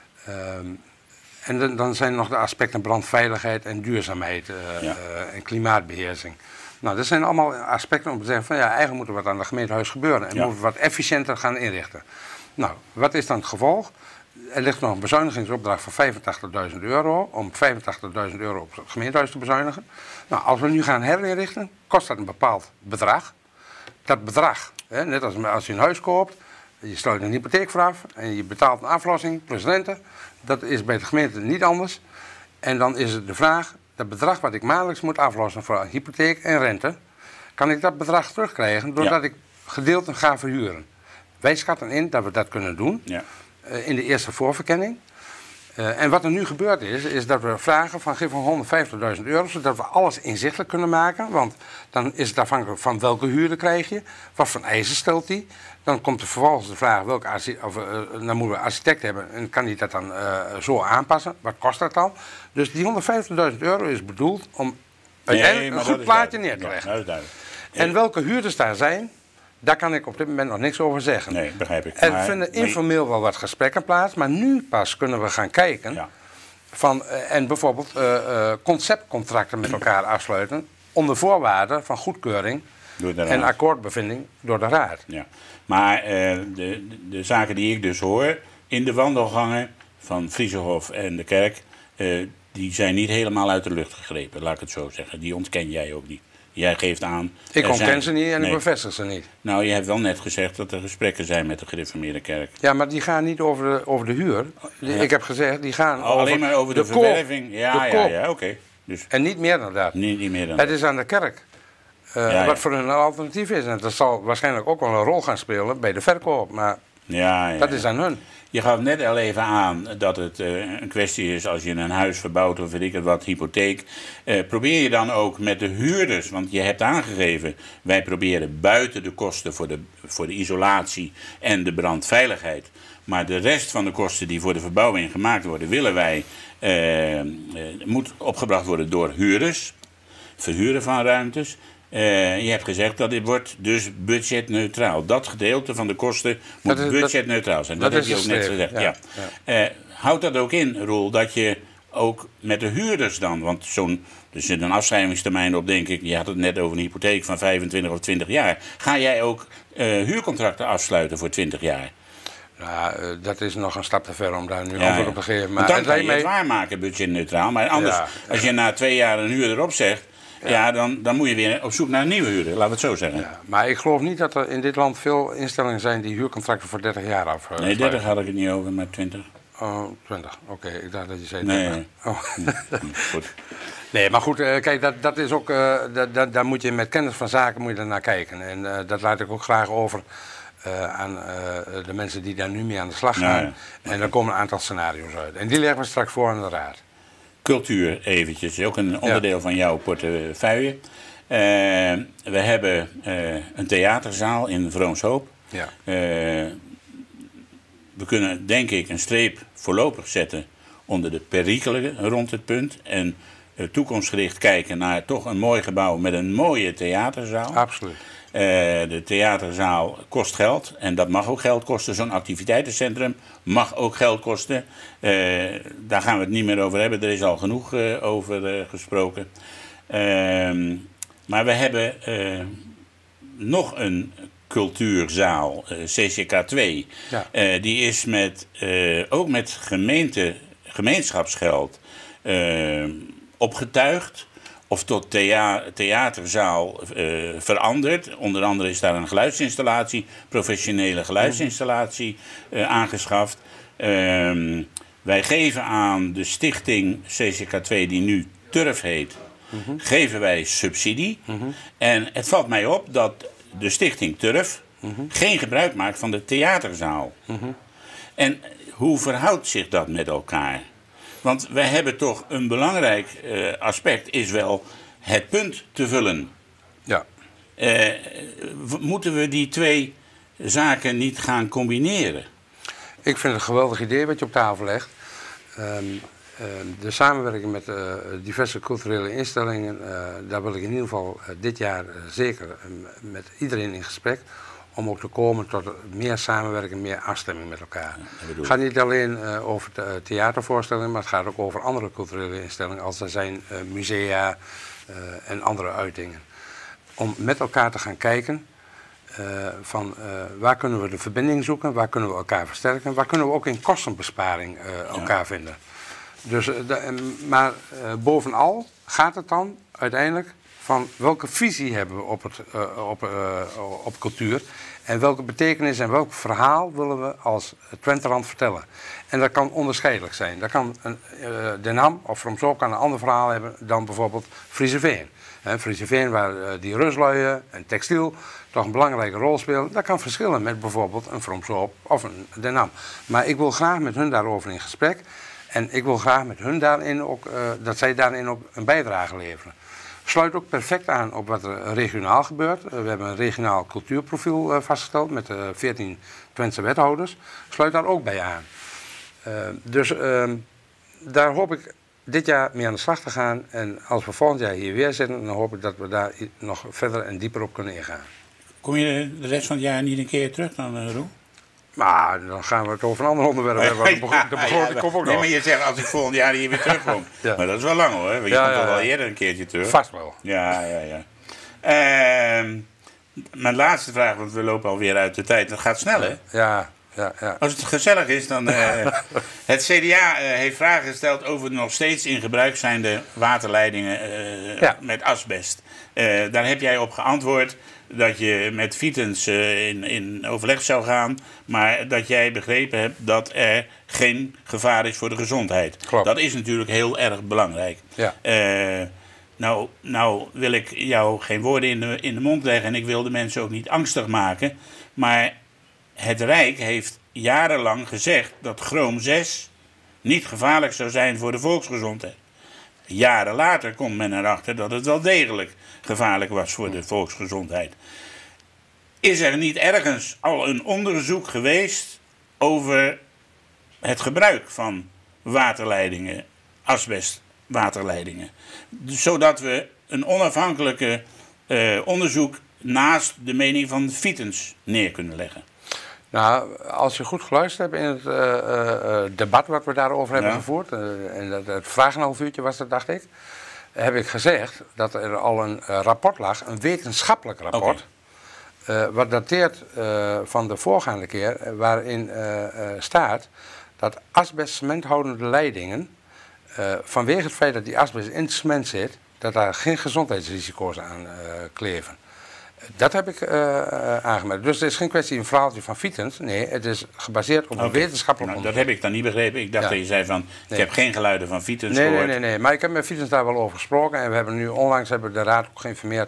En dan zijn er nog de aspecten brandveiligheid en duurzaamheid en klimaatbeheersing. Nou, dat zijn allemaal aspecten om te zeggen van ja, eigenlijk moet er wat aan het gemeentehuis gebeuren. En moeten we wat efficiënter gaan inrichten. Nou, wat is dan het gevolg? Er ligt nog een bezuinigingsopdracht van €85.000 om €85.000 op het gemeentehuis te bezuinigen. Nou, als we nu gaan herinrichten, kost dat een bepaald bedrag. Dat bedrag, net als je een huis koopt, je sluit een hypotheek vooraf en je betaalt een aflossing plus rente. Dat is bij de gemeente niet anders. En dan is het de vraag, dat bedrag wat ik maandelijks moet aflossen voor hypotheek en rente, kan ik dat bedrag terugkrijgen doordat ik gedeelten ga verhuren. Wij schatten in dat we dat kunnen doen. Ja. In de eerste voorverkenning. En wat er nu gebeurd is dat we vragen van geef ons €150.000, zodat we alles inzichtelijk kunnen maken. Want dan is het afhankelijk van welke huurder krijg je, wat voor eisen stelt die. Dan komt er vervolgens de vraag, dan moeten we een architect hebben en kan die dat dan zo aanpassen. Wat kost dat dan? Dus die €150.000 is bedoeld om uiteindelijk een goed plaatje neer te leggen. Ja, dat is duidelijk. En welke huurders daar zijn, daar kan ik op dit moment nog niks over zeggen. Nee, begrijp ik. Er vinden informeel wel wat gesprekken plaats, maar nu pas kunnen we gaan kijken en bijvoorbeeld conceptcontracten met elkaar afsluiten onder voorwaarden van goedkeuring en akkoordbevinding door de raad. Ja. Maar de zaken die ik dus hoor in de wandelgangen van Vriesenhof en de kerk, die zijn niet helemaal uit de lucht gegrepen, laat ik het zo zeggen. Die ontken jij ook niet. Jij geeft aan... Ik ontken ze niet en ik bevestig ze niet. Nou, je hebt wel net gezegd dat er gesprekken zijn met de gereformeerde kerk. Ja, maar die gaan niet over de huur. Ja. Ik heb gezegd, die gaan alleen maar over de verwerving. Ja, oké. Dus en niet meer dan dat. Niet meer dan het is aan de kerk. Wat voor hun een alternatief is. En dat zal waarschijnlijk ook wel een rol gaan spelen bij de verkoop. Maar dat is aan hun. Je gaf net al even aan dat het een kwestie is als je een huis verbouwt of weet ik het wat, hypotheek. Probeer je dan ook met de huurders, want je hebt aangegeven, wij proberen buiten de kosten voor de isolatie en de brandveiligheid, Maar de rest van de kosten die voor de verbouwing gemaakt worden, willen wij, moet opgebracht worden door huurders. Verhuren van ruimtes. Je hebt gezegd dat dit wordt dus budgetneutraal. Dat gedeelte van de kosten moet budgetneutraal zijn. Dat heb je ook net gezegd. Ja. Houdt dat ook in, Roel, dat je ook met de huurders dan, want er zit een afschrijvingstermijn op, denk ik. Je had het net over een hypotheek van 25 of 20 jaar. Ga jij ook huurcontracten afsluiten voor 20 jaar? Nou, dat is nog een stap te ver om daar nu antwoord op te geven. Maar dan kan je het waarmaken, budgetneutraal. Maar anders, als je na 2 jaar een huurder opzegt, dan moet je weer op zoek naar een nieuwe huurder, laten we het zo zeggen. Ja, maar ik geloof niet dat er in dit land veel instellingen zijn die huurcontracten voor 30 jaar afsluiten. Nee, 30 had ik het niet over, maar 20. Oh, 20. Oké, ik dacht dat je zei 30. Nee. Oh. Goed. Nee, maar goed, kijk, dat is ook, daar moet je met kennis van zaken moet je naar kijken. En dat laat ik ook graag over aan de mensen die daar nu mee aan de slag gaan. Ja. En er komen een aantal scenario's uit. En die leggen we straks voor aan de raad. Cultuur eventjes, ook een onderdeel van jouw portefeuille. We hebben een theaterzaal in Vroomshoop. Ja. We kunnen, denk ik, een streep voorlopig zetten onder de perikelen rond het punt. En toekomstgericht kijken naar toch een mooi gebouw met een mooie theaterzaal. Absoluut. De theaterzaal kost geld en dat mag ook geld kosten. Zo'n activiteitencentrum mag ook geld kosten. Daar gaan we het niet meer over hebben. Er is al genoeg over gesproken. Maar we hebben nog een cultuurzaal, CCK 2. Ja. Die is ook met gemeenschapsgeld opgetuigd. Of tot theaterzaal veranderd. Onder andere is daar een geluidsinstallatie, professionele geluidsinstallatie aangeschaft. Wij geven aan de stichting CCK2, die nu Turf heet, geven wij subsidie. En het valt mij op dat de stichting Turf geen gebruik maakt van de theaterzaal. En hoe verhoudt zich dat met elkaar? Want wij hebben toch een belangrijk aspect, is wel het punt te vullen. Ja. Moeten we die twee zaken niet gaan combineren? Ik vind het een geweldig idee wat je op tafel legt. De samenwerking met diverse culturele instellingen, daar wil ik in ieder geval dit jaar zeker met iedereen in gesprek. Om ook te komen tot meer samenwerking, meer afstemming met elkaar. Het gaat niet alleen over theatervoorstellingen, maar het gaat ook over andere culturele instellingen, als er zijn musea en andere uitingen. Om met elkaar te gaan kijken van waar kunnen we de verbinding zoeken, waar kunnen we elkaar versterken, waar kunnen we ook in kostenbesparing elkaar vinden. Dus, maar bovenal gaat het dan uiteindelijk van welke visie hebben we op cultuur en welke betekenis en welk verhaal willen we als Twenterand vertellen. En dat kan onderscheidelijk zijn. Dat kan Den Ham of Vroomshoop kan een ander verhaal hebben dan bijvoorbeeld Frieseveen. Frieseveen, waar die rustluien en textiel toch een belangrijke rol spelen, dat kan verschillen met bijvoorbeeld een Vroomshoop of een Den Ham. Maar ik wil graag met hun daarover in gesprek en ik wil graag met hun daarin ook, dat zij daarin ook een bijdrage leveren. Sluit ook perfect aan op wat er regionaal gebeurt. We hebben een regionaal cultuurprofiel vastgesteld met 14 Twentse wethouders. Sluit daar ook bij aan. Dus daar hoop ik dit jaar mee aan de slag te gaan. En als we volgend jaar hier weer zitten, dan hoop ik dat we daar nog verder en dieper op kunnen ingaan. Kom je de rest van het jaar niet een keer terug dan, Roel? Maar dan gaan we het over een ander onderwerp hebben. De begroting komt ook nog. Nee, maar je zegt als ik volgend jaar hier weer terugkom. Ja. Maar dat is wel lang hoor. Want je komt toch wel eerder een keertje terug. Vast wel. Ja. Mijn laatste vraag, want we lopen alweer uit de tijd. Dat gaat snel hè? Ja. Als het gezellig is, dan... het CDA heeft vragen gesteld over de nog steeds in gebruik zijnde waterleidingen met asbest. Daar heb jij op geantwoord dat je met Vitens in overleg zou gaan, maar dat jij begrepen hebt dat er geen gevaar is voor de gezondheid. Klopt. Dat is natuurlijk heel erg belangrijk. Ja. Nou wil ik jou geen woorden in de mond leggen en ik wil de mensen ook niet angstig maken, maar het Rijk heeft jarenlang gezegd dat chroom 6 niet gevaarlijk zou zijn voor de volksgezondheid. Jaren later komt men erachter dat het wel degelijk gevaarlijk was voor de volksgezondheid. Is er niet ergens al een onderzoek geweest over het gebruik van waterleidingen, asbestwaterleidingen. Zodat we een onafhankelijke onderzoek naast de mening van Vitens neer kunnen leggen. Nou, als je goed geluisterd hebt in het debat wat we daarover hebben gevoerd, en het vraag een half uurtje was dat, dacht ik, heb ik gezegd dat er al een rapport lag, een wetenschappelijk rapport, wat dateert van de voorgaande keer, waarin staat dat asbest-cementhoudende leidingen, vanwege het feit dat die asbest in het cement zit, dat daar geen gezondheidsrisico's aan kleven. Dat heb ik aangemerkt. Dus het is geen kwestie een verhaaltje van Vitens. Nee, het is gebaseerd op een wetenschappelijk onderzoek. Dat heb ik dan niet begrepen. Ik dacht dat je zei van, ik heb geen geluiden van Vitens gehoord. Nee. Maar ik heb met Vitens daar wel over gesproken. En we hebben nu onlangs de raad ook geïnformeerd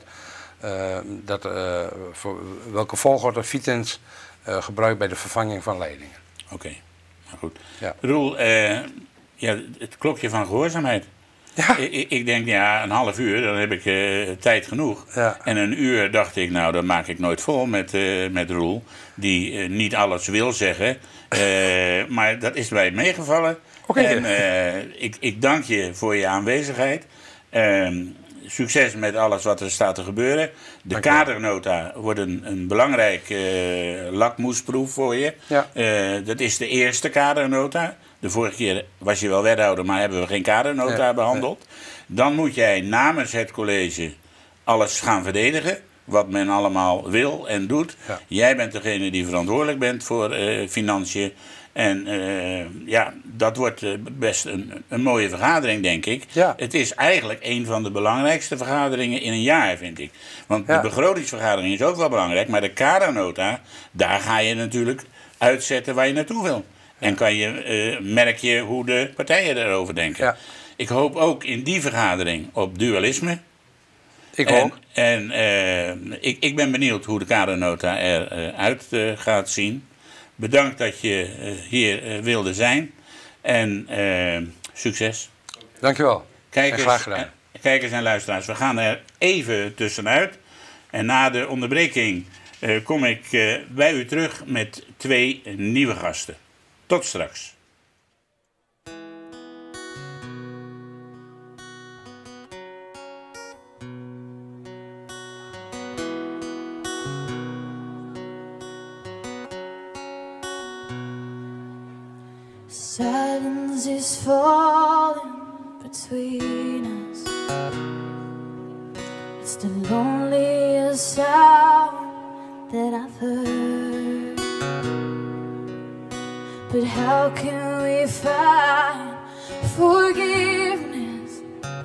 voor welke volgorde Vitens gebruikt bij de vervanging van leidingen. Oké, nou goed. Ja. Roel, het klokje van gehoorzaamheid. Ja. Ik denk, ja, een half uur, dan heb ik tijd genoeg. Ja. En een uur dacht ik, nou, dat maak ik nooit vol met Roel. Die niet alles wil zeggen. Maar dat is mij meegevallen. Okay. En ik dank je voor je aanwezigheid. Succes met alles wat er staat te gebeuren. De kadernota wordt een belangrijk lakmoesproef voor je. Ja. Dat is de eerste kadernota. De vorige keer was je wel wethouder, maar hebben we geen kadernota behandeld. Dan moet jij namens het college alles gaan verdedigen. Wat men allemaal wil en doet. Ja. Jij bent degene die verantwoordelijk bent voor financiën. En dat wordt best een mooie vergadering, denk ik. Ja. Het is eigenlijk een van de belangrijkste vergaderingen in een jaar, vind ik. Want de begrotingsvergadering is ook wel belangrijk. Maar de kadernota, daar ga je natuurlijk uitzetten waar je naartoe wil. En merk je hoe de partijen erover denken. Ja. Ik hoop ook in die vergadering op dualisme. Ik ook. En ik ben benieuwd hoe de kadernota eruit gaat zien. Bedankt dat je hier wilde zijn. En succes. Dankjewel. Graag gedaan. Kijkers en luisteraars, we gaan er even tussenuit. En na de onderbreking kom ik bij u terug met 2 nieuwe gasten. Tot straks. Silence is falling between us. It's the loneliest sound that I've heard. But how can we find forgiveness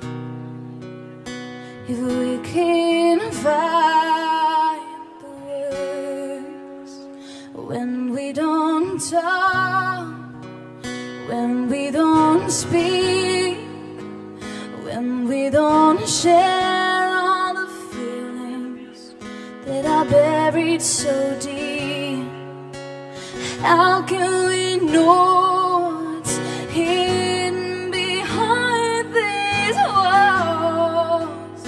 if we can't find the words when we don't talk, when we don't speak, when we don't share all the feelings that are buried so deep? How can we know what's hidden behind these walls?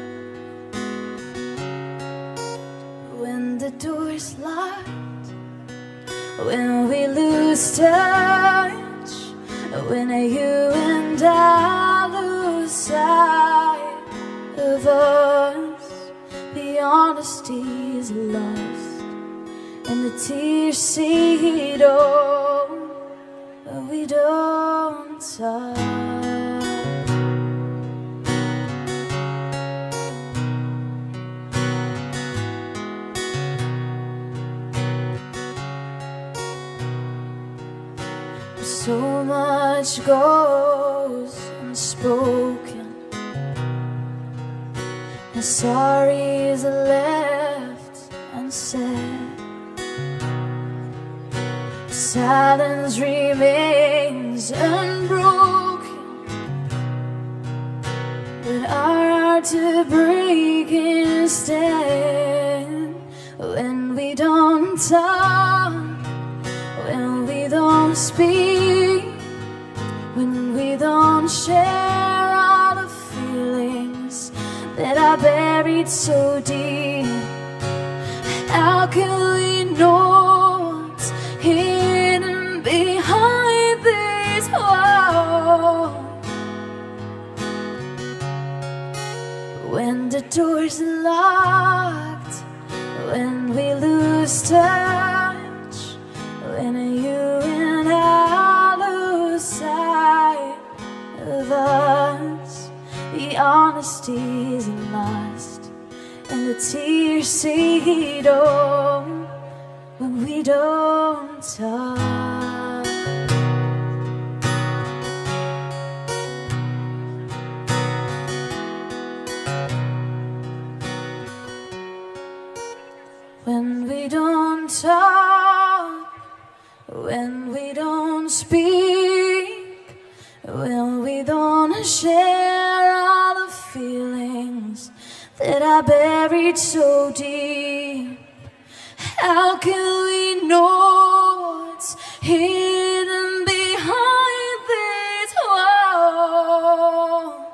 When the door's locked, when we lose touch, when you and I lose sight of us, the honesty is lost and the tears see it all, but we don't talk. So much goes unspoken, and sorries are left unsaid. Silence remains unbroken, but our hearts are breaking instead. When we don't talk, when we don't speak, when we don't share all the feelings that are buried so deep, how can we know what's hidden the doors are locked, when we lose touch, when you and I lose sight of us, the honesty is lost, and the tears say don't when we don't talk. When we don't talk, when we don't speak, when we don't share all the feelings that I buried so deep, how can we know what's hidden behind this wall?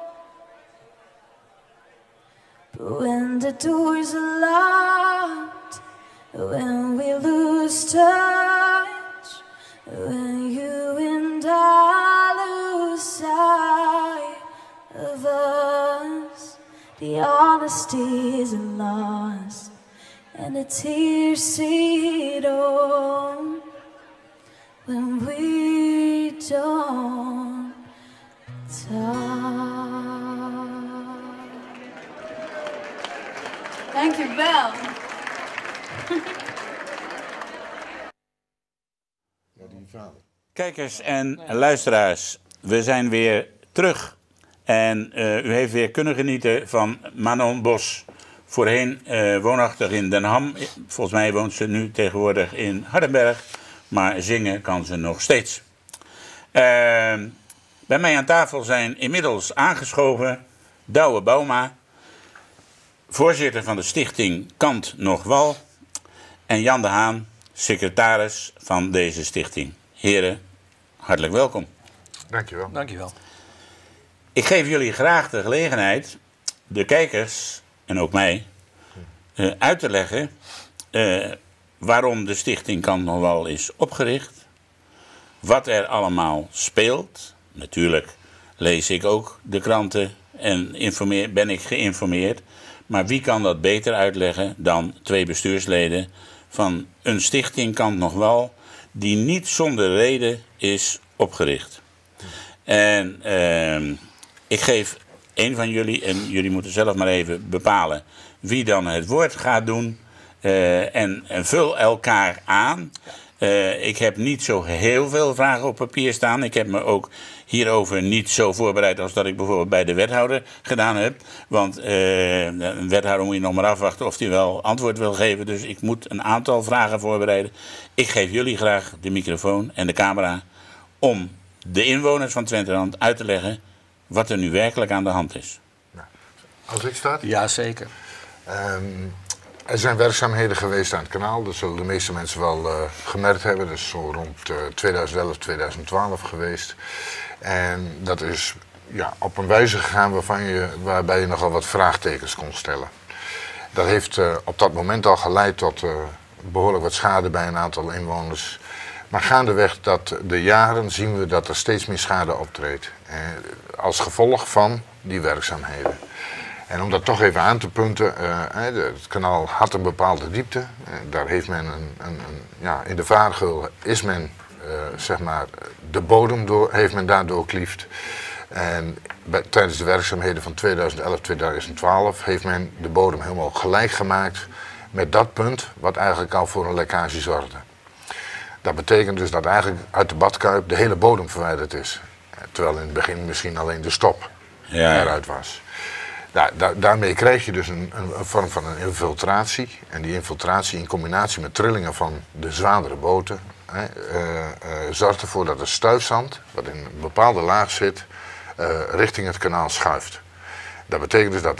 But when the doors are locked, when we lose touch, when you and I lose sight of us, the honesty is lost, and the tears say don't when we don't talk. Dank je wel. Kijkers en luisteraars, we zijn weer terug. En u heeft weer kunnen genieten van Manon Bos. Voorheen woonachtig in Den Ham. Volgens mij woont ze nu tegenwoordig in Hardenberg. Maar zingen kan ze nog steeds. Bij mij aan tafel zijn inmiddels aangeschoven Douwe Bouma, voorzitter van de stichting Kant nog Wal, en Jan de Haan, secretaris van deze stichting. Heren, hartelijk welkom. Dankjewel. Dankjewel. Ik geef jullie graag de gelegenheid, de kijkers en ook mij, uit te leggen waarom de stichting Kant nog Wal is opgericht. Wat er allemaal speelt. Natuurlijk lees ik ook de kranten en ben ik geïnformeerd. Maar wie kan dat beter uitleggen dan 2 bestuursleden van een stichting Kant nog Wal, die niet zonder reden is opgericht. En ik geef een van jullie, en jullie moeten zelf maar even bepalen wie dan het woord gaat doen. En vul elkaar aan. Ik heb niet zo heel veel vragen op papier staan. Ik heb me ook hierover niet zo voorbereid als dat ik bijvoorbeeld bij de wethouder gedaan heb. Want een wethouder moet je nog maar afwachten of hij wel antwoord wil geven. Dus ik moet een aantal vragen voorbereiden. Ik geef jullie graag de microfoon en de camera om de inwoners van Twenterand uit te leggen wat er nu werkelijk aan de hand is. Nou, als ik start? Ja, zeker. Er zijn werkzaamheden geweest aan het kanaal, dat zullen de meeste mensen wel gemerkt hebben. Dat is zo rond 2011, 2012 geweest. En dat is op een wijze gegaan waarbij je nogal wat vraagtekens kon stellen. Dat heeft op dat moment al geleid tot behoorlijk wat schade bij een aantal inwoners. Maar gaandeweg de jaren zien we dat er steeds meer schade optreedt. Als gevolg van die werkzaamheden. En om dat toch even aan te punten, het kanaal had een bepaalde diepte. Daar heeft men in de vaargeul is men, de bodem heeft men daar doorkliefd. En tijdens de werkzaamheden van 2011-2012 heeft men de bodem helemaal gelijk gemaakt met dat punt wat eigenlijk al voor een lekkage zorgde. Dat betekent dus dat eigenlijk uit de badkuip de hele bodem verwijderd is. Terwijl in het begin misschien alleen de stop eruit was. Daarmee krijg je dus een vorm van een infiltratie. En die infiltratie in combinatie met trillingen van de zwaardere boten zorgt ervoor dat het stuifzand, wat in een bepaalde laag zit, richting het kanaal schuift. Dat betekent dus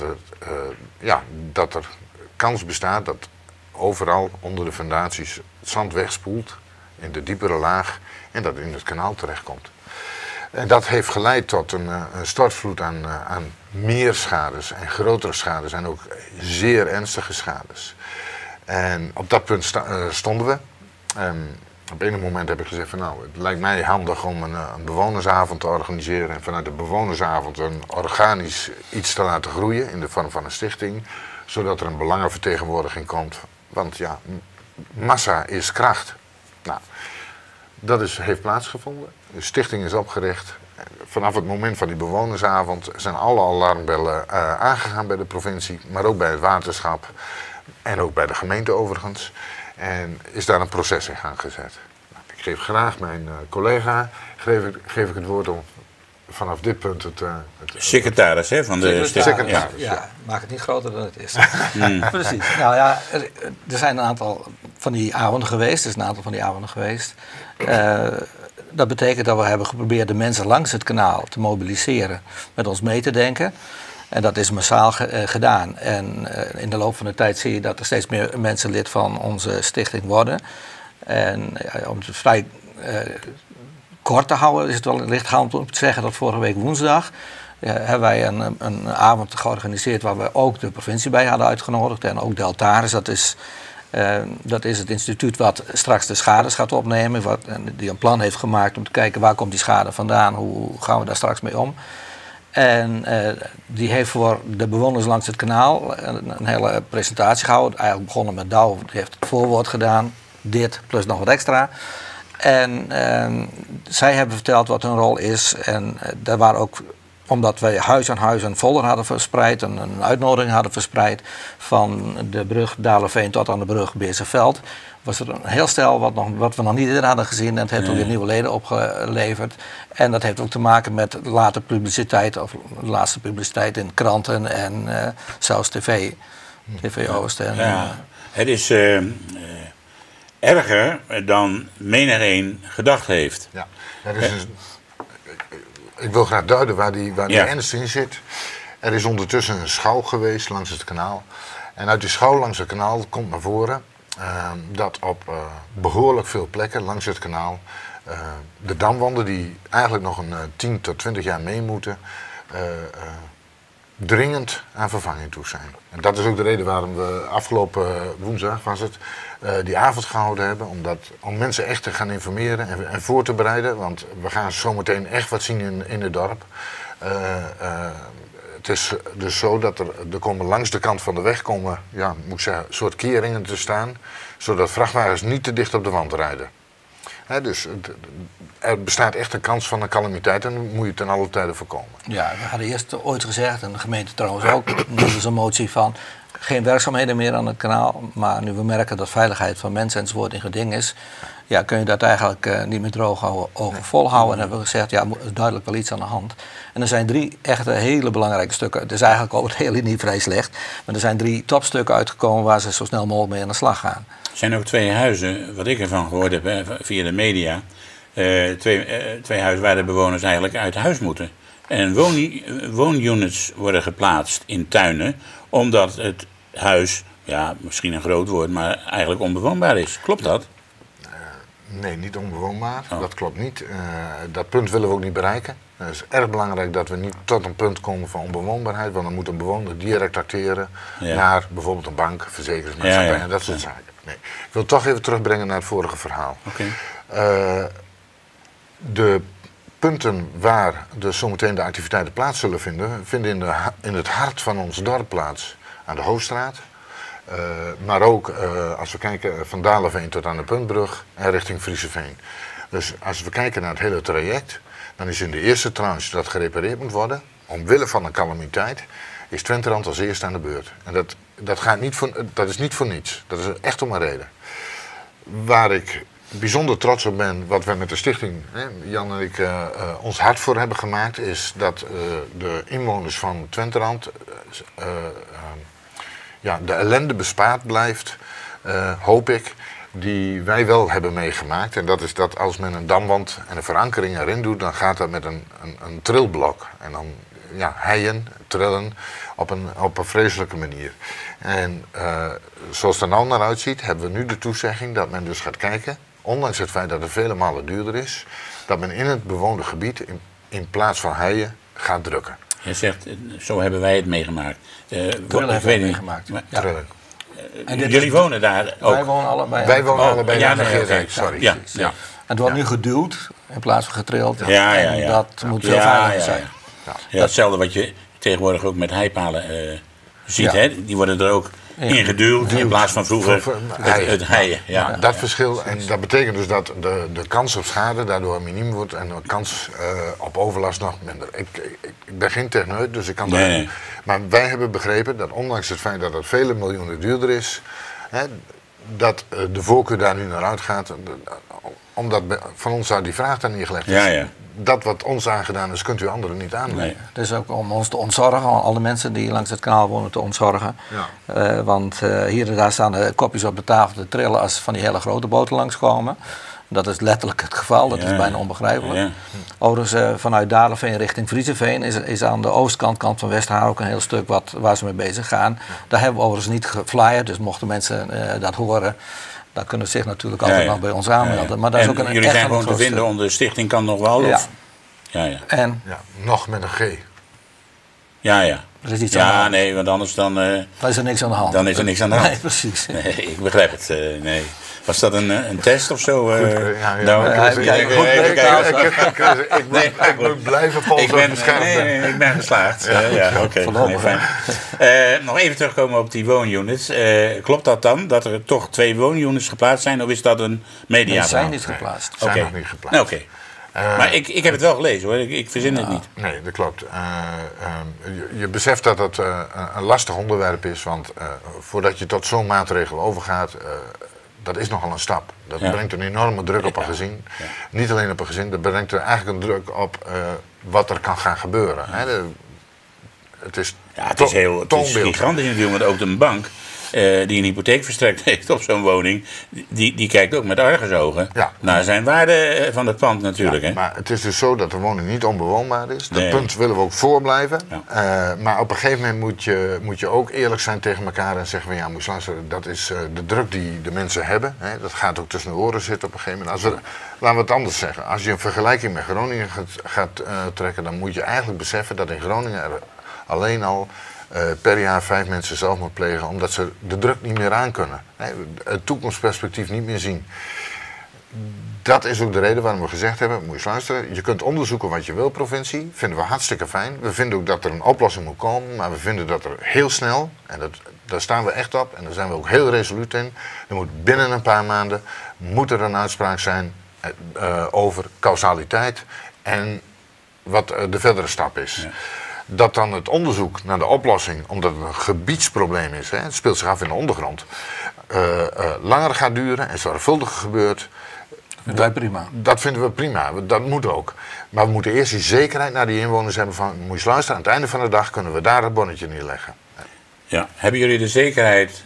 dat er kans bestaat dat overal onder de fundaties het zand wegspoelt in de diepere laag en dat het in het kanaal terechtkomt. En dat heeft geleid tot een stortvloed aan meer schades en grotere schades en ook zeer ernstige schades. En op dat punt stonden we. Op enig moment heb ik gezegd van nou, het lijkt mij handig om een bewonersavond te organiseren. En vanuit de bewonersavond een organisch iets te laten groeien in de vorm van een stichting. Zodat er een belangenvertegenwoordiging komt. Want ja, massa is kracht. Nou, dat heeft plaatsgevonden. De stichting is opgericht. Vanaf het moment van die bewonersavond zijn alle alarmbellen aangegaan bij de provincie. Maar ook bij het waterschap. En ook bij de gemeente overigens. En is daar een proces in gang gezet. Nou, ik geef graag mijn collega geef ik het woord om vanaf dit punt het secretaris hè, van de secretaris. Ja, maak het niet groter dan het is. Precies. Nou ja, er zijn een aantal van die avonden geweest. Er is een aantal van die avonden geweest. Dat betekent dat we hebben geprobeerd de mensen langs het kanaal te mobiliseren, met ons mee te denken. En dat is massaal gedaan. En in de loop van de tijd zie je dat er steeds meer mensen lid van onze stichting worden. En om het vrij kort te houden is het wel lichtgaand om te zeggen dat vorige week woensdag hebben wij een avond georganiseerd waar we ook de provincie bij hadden uitgenodigd. En ook Deltaris, dat is het instituut wat straks de schades gaat opnemen. Die een plan heeft gemaakt om te kijken waar komt die schade vandaan, hoe gaan we daar straks mee om. En die heeft voor de bewoners langs het kanaal een hele presentatie gehouden. Eigenlijk begonnen met Douw, die heeft het voorwoord gedaan. Dit plus nog wat extra. En zij hebben verteld wat hun rol is. En daar waren ook, omdat wij huis aan huis een folder hadden verspreid, een uitnodiging hadden verspreid van de brug Dalerveen tot aan de brug Beersenveld, was er een heel stel wat we nog niet eerder hadden gezien. En het heeft ook weer nieuwe leden opgeleverd. En dat heeft ook te maken met later publiciteit, of de laatste publiciteit in kranten en zelfs TV Oost. Het is erger dan menigeen gedacht heeft. Ja, ik wil graag duiden waar die ernst in zit. Er is ondertussen een schouw geweest langs het kanaal. En uit die schouw langs het kanaal komt naar voren dat op behoorlijk veel plekken langs het kanaal de damwanden die eigenlijk nog een 10 tot 20 jaar mee moeten, dringend aan vervanging toe zijn. En dat is ook de reden waarom we afgelopen woensdag die avond gehouden hebben. Om mensen echt te gaan informeren en voor te bereiden. Want we gaan zometeen echt wat zien in het dorp. Het is dus zo dat er komen langs de kant van de weg een soort keringen te staan. Zodat vrachtwagens niet te dicht op de wand rijden. Dus er bestaat echt een kans van een calamiteit en dan moet je ten alle tijde voorkomen. Ja, we hadden eerst ooit gezegd, en de gemeente trouwens ook, dat is een motie van geen werkzaamheden meer aan het kanaal. Maar nu we merken dat veiligheid van mensen enzovoort in geding is, ja, kun je dat eigenlijk niet meer droge ogen volhouden. En hebben we gezegd, ja, er is duidelijk wel iets aan de hand. En er zijn 3 echte hele belangrijke stukken. Het is eigenlijk ook het hele niet vrij slecht. Maar er zijn 3 topstukken uitgekomen waar ze zo snel mogelijk mee aan de slag gaan. Er zijn ook 2 huizen, wat ik ervan gehoord heb via de media. 2 huizen waar de bewoners eigenlijk uit huis moeten. En woonunits worden geplaatst in tuinen, omdat het huis, ja, misschien een groot woord, maar eigenlijk onbewoonbaar is. Klopt dat? Nee, niet onbewoonbaar. Oh. Dat klopt niet. Dat punt willen we ook niet bereiken. Het is erg belangrijk dat we niet tot een punt komen van onbewoonbaarheid, want dan moet een bewoner direct acteren naar bijvoorbeeld een bank, verzekeringsmaatschappij en dat soort zaken. Nee. Ik wil toch even terugbrengen naar het vorige verhaal. Okay. De punten waar dus zometeen de activiteiten plaats zullen vinden in het hart van ons dorp plaats. Aan de Hoofdstraat. Maar ook als we kijken van Dalerveen tot aan de Puntbrug en richting Frieseveen. Dus als we kijken naar het hele traject, dan is in de eerste tranche dat gerepareerd moet worden, omwille van een calamiteit, is Twenterand als eerste aan de beurt. En dat is niet voor niets. Dat is echt om een reden. Waar ik bijzonder trots op ben, wat wij met de stichting, Jan en ik, ons hart voor hebben gemaakt, is dat de inwoners van Twenterand de ellende bespaard blijft, hoop ik, die wij wel hebben meegemaakt. En dat is dat als men een damwand en een verankering erin doet, dan gaat dat met een trilblok. En dan heien, trillen op een vreselijke manier. En zoals het er nou naar uitziet, hebben we nu de toezegging dat men dus gaat kijken, ondanks het feit dat het vele malen duurder is, dat men in het bewoonde gebied in plaats van heien gaat drukken. Je zegt, zo hebben wij het meegemaakt. Trillen hebben we meegemaakt. Trillen. jullie wonen daar ook? Wij wonen allebei. Wij wonen allebei ja, aan de nee, Geerijk, oké. sorry. Ja, Precies. ja. En het wordt nu geduwd in plaats van getrild. Ja. En dat moet veel veiliger zijn. Ja, hetzelfde wat je tegenwoordig ook met heipalen ziet. Ja. Hè? Die worden er ook ingeduwd in plaats van vroeger het heien. Ja. Dat verschil, en dat betekent dus dat de kans op schade daardoor miniem wordt en de kans op overlast nog minder. Ik ben geen techneut, dus ik kan Nee. Maar wij hebben begrepen dat ondanks het feit dat het vele miljoenen duurder is, hè, dat de voorkeur daar nu naar uitgaat, omdat van ons uit die vraag daar neergelegd is. Ja. Dat wat ons aangedaan is, kunt u anderen niet aannemen. Nee. Dus ook om ons te ontzorgen, om alle mensen die langs het kanaal wonen te ontzorgen. Ja. Want hier en daar staan de kopjes op de tafel te trillen als van die hele grote boten langskomen. Dat is letterlijk het geval, dat is bijna onbegrijpelijk. Ja. Overigens, vanuit Dalenveen richting Vriezenveen is aan de oostkant, kant van Westhaar, ook een heel stuk waar ze mee bezig gaan. Daar hebben we overigens niet geflyerd, dus mochten mensen dat horen, dan kunnen ze zich natuurlijk altijd nog bij ons aanmelden. Ja. Maar dat is En ook een jullie zijn gewoon te vinden onder Stichting Kan Nog Wel? Ja. Of? Ja. En? Ja, nog met een G. Ja. Er is iets aan de hand. Nee, want anders dan is er niks aan de hand. Dan is er niks aan de hand. Nee, precies. Nee, ik begrijp het. Nee. Was dat een test of zo? Ik moet blijven polsen op de scherm. Nee, ik ben geslaagd. Oké. Nog even terugkomen op die woonunits. Klopt dat dan, dat er toch 2 woonunits geplaatst zijn? Of is dat een media? Nee, zijn niet geplaatst. Zijn nog niet geplaatst. Oké. Maar ik heb het wel gelezen hoor, ik verzin het niet. Nee, dat klopt. Je beseft dat het een lastig onderwerp is, want voordat je tot zo'n maatregel overgaat, dat is nogal een stap. Dat brengt een enorme druk op een gezin. Ja. Niet alleen op een gezin, dat brengt er eigenlijk een druk op wat er kan gaan gebeuren. Hè. Het is gigantisch natuurlijk, want ook de bank die een hypotheek verstrekt heeft op zo'n woning, die kijkt ook met argusogen naar zijn waarde van het pand natuurlijk. Hè? Maar het is dus zo dat de woning niet onbewoonbaar is. Dat punt willen we ook voorblijven. Ja. Maar op een gegeven moment moet je ook eerlijk zijn tegen elkaar en zeggen van ja, moet je luisteren, dat is de druk die de mensen hebben. Hè? Dat gaat ook tussen de oren zitten op een gegeven moment. Laten we het anders zeggen. Als je een vergelijking met Groningen gaat trekken, dan moet je eigenlijk beseffen dat in Groningen er alleen al per jaar 5 mensen zelfmoord plegen omdat ze de druk niet meer aankunnen. Het toekomstperspectief niet meer zien. Dat is ook de reden waarom we gezegd hebben, moet je luisteren, je kunt onderzoeken wat je wil, provincie. Vinden we hartstikke fijn. We vinden ook dat er een oplossing moet komen, maar we vinden dat er heel snel, en daar staan we echt op en daar zijn we ook heel resoluut in, er moet binnen een paar maanden moet er een uitspraak zijn over causaliteit en wat de verdere stap is. Ja. Dat dan het onderzoek naar de oplossing, omdat het een gebiedsprobleem is, het speelt zich af in de ondergrond, langer gaat duren en zorgvuldiger gebeurt. Dat vinden we prima, dat moet ook. Maar we moeten eerst die zekerheid naar die inwoners hebben van, moet je luisteren, aan het einde van de dag kunnen we daar het bonnetje neerleggen. Ja, hebben jullie de zekerheid,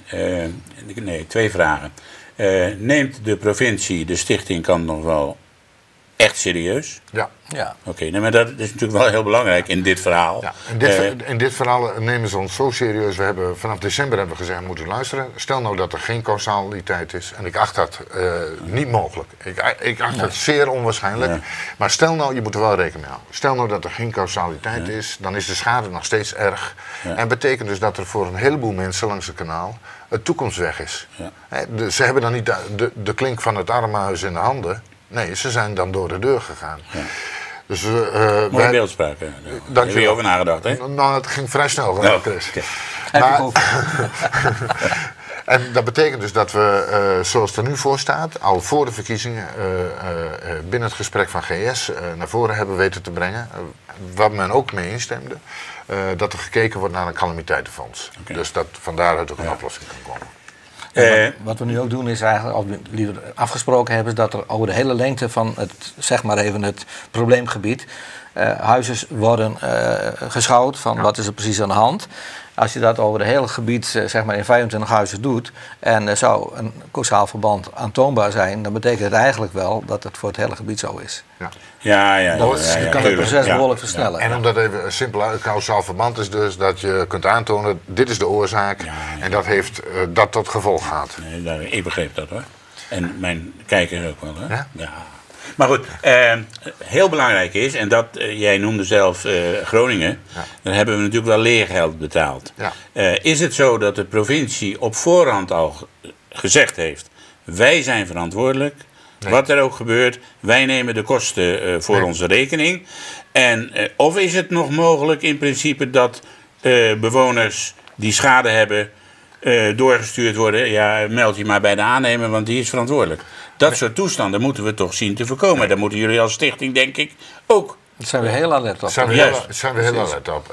2 vragen. Neemt de provincie de stichting Kan Nog Wel echt serieus? Ja. Oké, maar dat is natuurlijk wel heel belangrijk in dit verhaal. Ja, in dit verhaal nemen ze ons zo serieus. Vanaf december hebben we gezegd, moet u luisteren. Stel nou dat er geen causaliteit is. En ik acht dat niet mogelijk. Ik acht het zeer onwaarschijnlijk. Ja. Maar stel nou, je moet er wel rekening mee houden. Stel nou dat er geen causaliteit is, dan is de schade nog steeds erg. Ja. En betekent dus dat er voor een heleboel mensen langs het kanaal het toekomst weg is. Ja. Ze hebben dan niet de klink van het armenhuis in de handen. Nee, ze zijn dan door de deur gegaan. Ja. Dus, mooie beeldspraak. Daar heb je over nagedacht, hè? Nou, het ging vrij snel, Chris. Maar, en dat betekent dus dat we, zoals het er nu voor staat, al voor de verkiezingen binnen het gesprek van GS naar voren hebben weten te brengen, waar men ook mee instemde, dat er gekeken wordt naar een calamiteitenfonds. Okay. Dus dat van daaruit ook een oplossing kan komen. Wat we nu ook doen is eigenlijk, of we liever afgesproken hebben, is dat er over de hele lengte van het, zeg maar even het probleemgebied, huizen worden geschouwd van wat is er precies aan de hand. Als je dat over het hele gebied, zeg maar in 25 huizen doet en er zou een causaal verband aantoonbaar zijn, dan betekent het eigenlijk wel dat het voor het hele gebied zo is. Je kan het proces behoorlijk versnellen. En omdat even een simpel causaal verband is dus dat je kunt aantonen, dit is de oorzaak en dat heeft dat tot gevolg gehad. Nee, ik begreep dat hoor. En mijn kijkers ook wel, hè? Ja. Maar goed, heel belangrijk is, en dat jij noemde zelf Groningen, daar hebben we natuurlijk wel leergeld betaald. Ja. Is het zo dat de provincie op voorhand al gezegd heeft, wij zijn verantwoordelijk, wat er ook gebeurt, wij nemen de kosten voor onze rekening. En of is het nog mogelijk in principe dat bewoners die schade hebben doorgestuurd worden, ja, meld je maar bij de aannemer, want die is verantwoordelijk. Dat soort toestanden moeten we toch zien te voorkomen. Daar moeten jullie als stichting, denk ik, ook. Daar zijn we heel alert op. Zijn we heel alert op.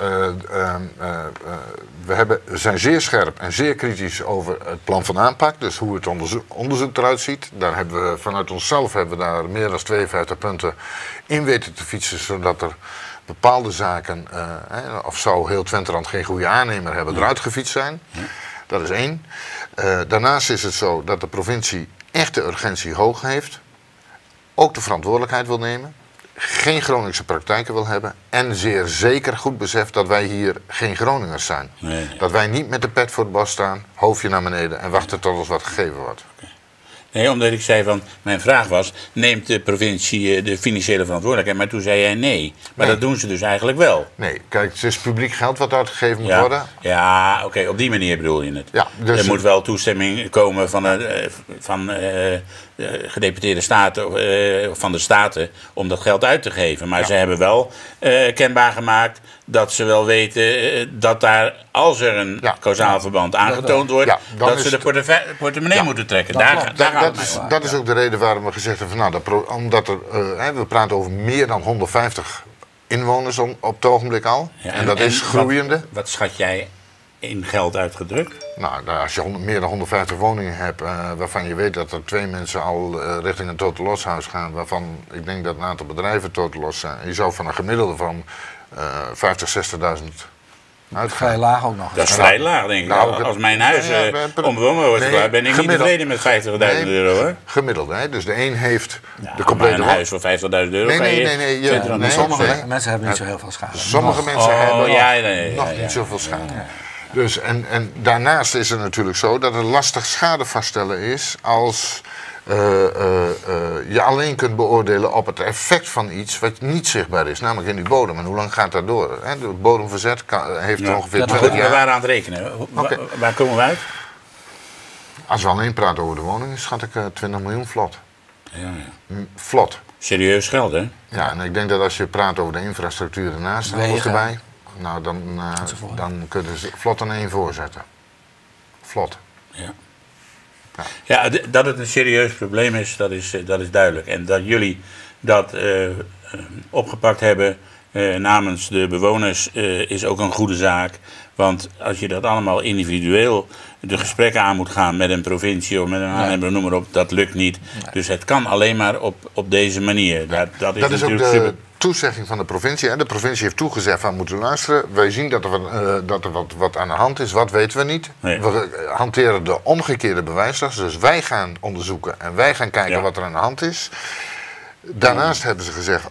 We zijn zeer scherp en zeer kritisch over het plan van aanpak. Dus hoe het onderzoek eruit ziet. Daar hebben we vanuit onszelf daar meer dan 52 punten in weten te fietsen. Zodat er bepaalde zaken, of zou heel Twenterand geen goede aannemer hebben, eruit gefietst zijn. Dat is 1. Daarnaast is het zo dat de provincie echt de urgentie hoog heeft. Ook de verantwoordelijkheid wil nemen. Geen Groningse praktijken wil hebben. En zeer zeker goed beseft dat wij hier geen Groningers zijn. Nee. Dat wij niet met de pet voor het bos staan, hoofdje naar beneden en wachten tot ons wat gegeven wordt. Nee, omdat ik zei van, mijn vraag was, neemt de provincie de financiële verantwoordelijkheid? Maar toen zei jij nee. Maar dat doen ze dus eigenlijk wel. Nee, kijk, het is publiek geld wat uitgegeven moet worden. Ja, oké, op die manier bedoel je het. Ja, dus er moet wel toestemming komen van gedeputeerde staten, van de staten, om dat geld uit te geven. Maar ze hebben wel kenbaar gemaakt dat ze wel weten dat daar, als er een kausaal verband aangetoond wordt, dat ze de portemonnee moeten trekken. Dat is ook de reden waarom we gezegd hebben, omdat we praten over meer dan 150 inwoners op het ogenblik al. Ja, en dat is groeiende. Wat schat jij in geld uitgedrukt? Nou, als je meer dan 150 woningen hebt, waarvan je weet dat er 2 mensen al richting een totaal loshuis gaan, waarvan ik denk dat een aantal bedrijven totaal los zijn. Je zou van een gemiddelde van 50.000, 60.000 vrij laag ook nog. Dat is vrij laag, denk ik. Nou, als mijn huis onbewoonbaar wordt, ben ik niet tevreden met 50.000 euro, hoor. Gemiddeld, hè? Dus de een heeft de complete... een huis voor 50.000 euro. Nee. Sommige mensen hebben niet zo heel veel schade. Sommige mensen hebben nog niet zoveel schade. Dus, en daarnaast is het natuurlijk zo dat het lastig schade vaststellen is als je alleen kunt beoordelen op het effect van iets wat niet zichtbaar is, namelijk in die bodem. En hoe lang gaat dat door? De bodemverzet heeft ongeveer 20 jaar. We waren aan het rekenen. Waar komen we uit? Als we alleen praten over de woningen, schat ik 20 miljoen vlot. Ja. Vlot. Serieus geld, hè? Ja, en ik denk dat als je praat over de infrastructuur ernaast, alles erbij, nou, dan kunnen ze vlot een 1 voorzetten. Vlot. Ja. Ja, dat het een serieus probleem is, dat is duidelijk. En dat jullie dat opgepakt hebben namens de bewoners is ook een goede zaak. Want als je dat allemaal individueel de gesprekken aan moet gaan met een provincie of met een aannemer, noem maar op, dat lukt niet. Nee. Dus het kan alleen maar op deze manier. Dat is ook de toezegging van de provincie. En de provincie heeft toegezegd van moeten luisteren. Wij zien dat er wat aan de hand is. Wat weten we niet. Nee. We hanteren de omgekeerde bewijslast. Dus wij gaan onderzoeken en wij gaan kijken wat er aan de hand is. Daarnaast hebben ze gezegd,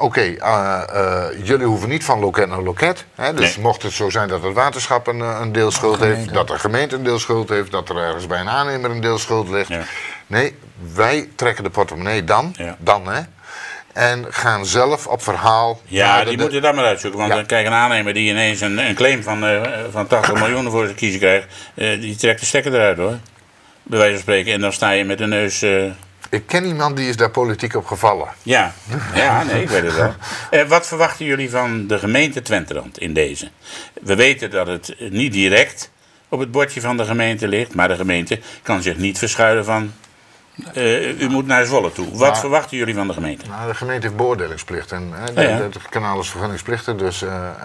jullie hoeven niet van loket naar loket. Hè? Dus mocht het zo zijn dat het waterschap een deel schuld heeft, dat de gemeente een deel schuld heeft, dat er ergens bij een aannemer een deel schuld ligt. Ja. Nee, wij trekken de portemonnee dan hè. En gaan zelf op verhaal... Ja, die moeten dat maar uitzoeken. Want dan krijg je een aannemer die ineens een claim van 80 miljoen voor zijn kiezen krijgt. Die trekt de stekker eruit, hoor. Bij wijze van spreken. En dan sta je met de neus... Ik ken iemand die is daar politiek op gevallen. Ja, nee, ik weet het wel. Wat verwachten jullie van de gemeente Twenterand in deze? We weten dat het niet direct op het bordje van de gemeente ligt. Maar de gemeente kan zich niet verschuilen van... u moet naar Zwolle toe. Wat verwachten jullie van de gemeente? Nou, de gemeente heeft beoordelingsplicht. En het kanaal is vergunningsplichtig. Dus,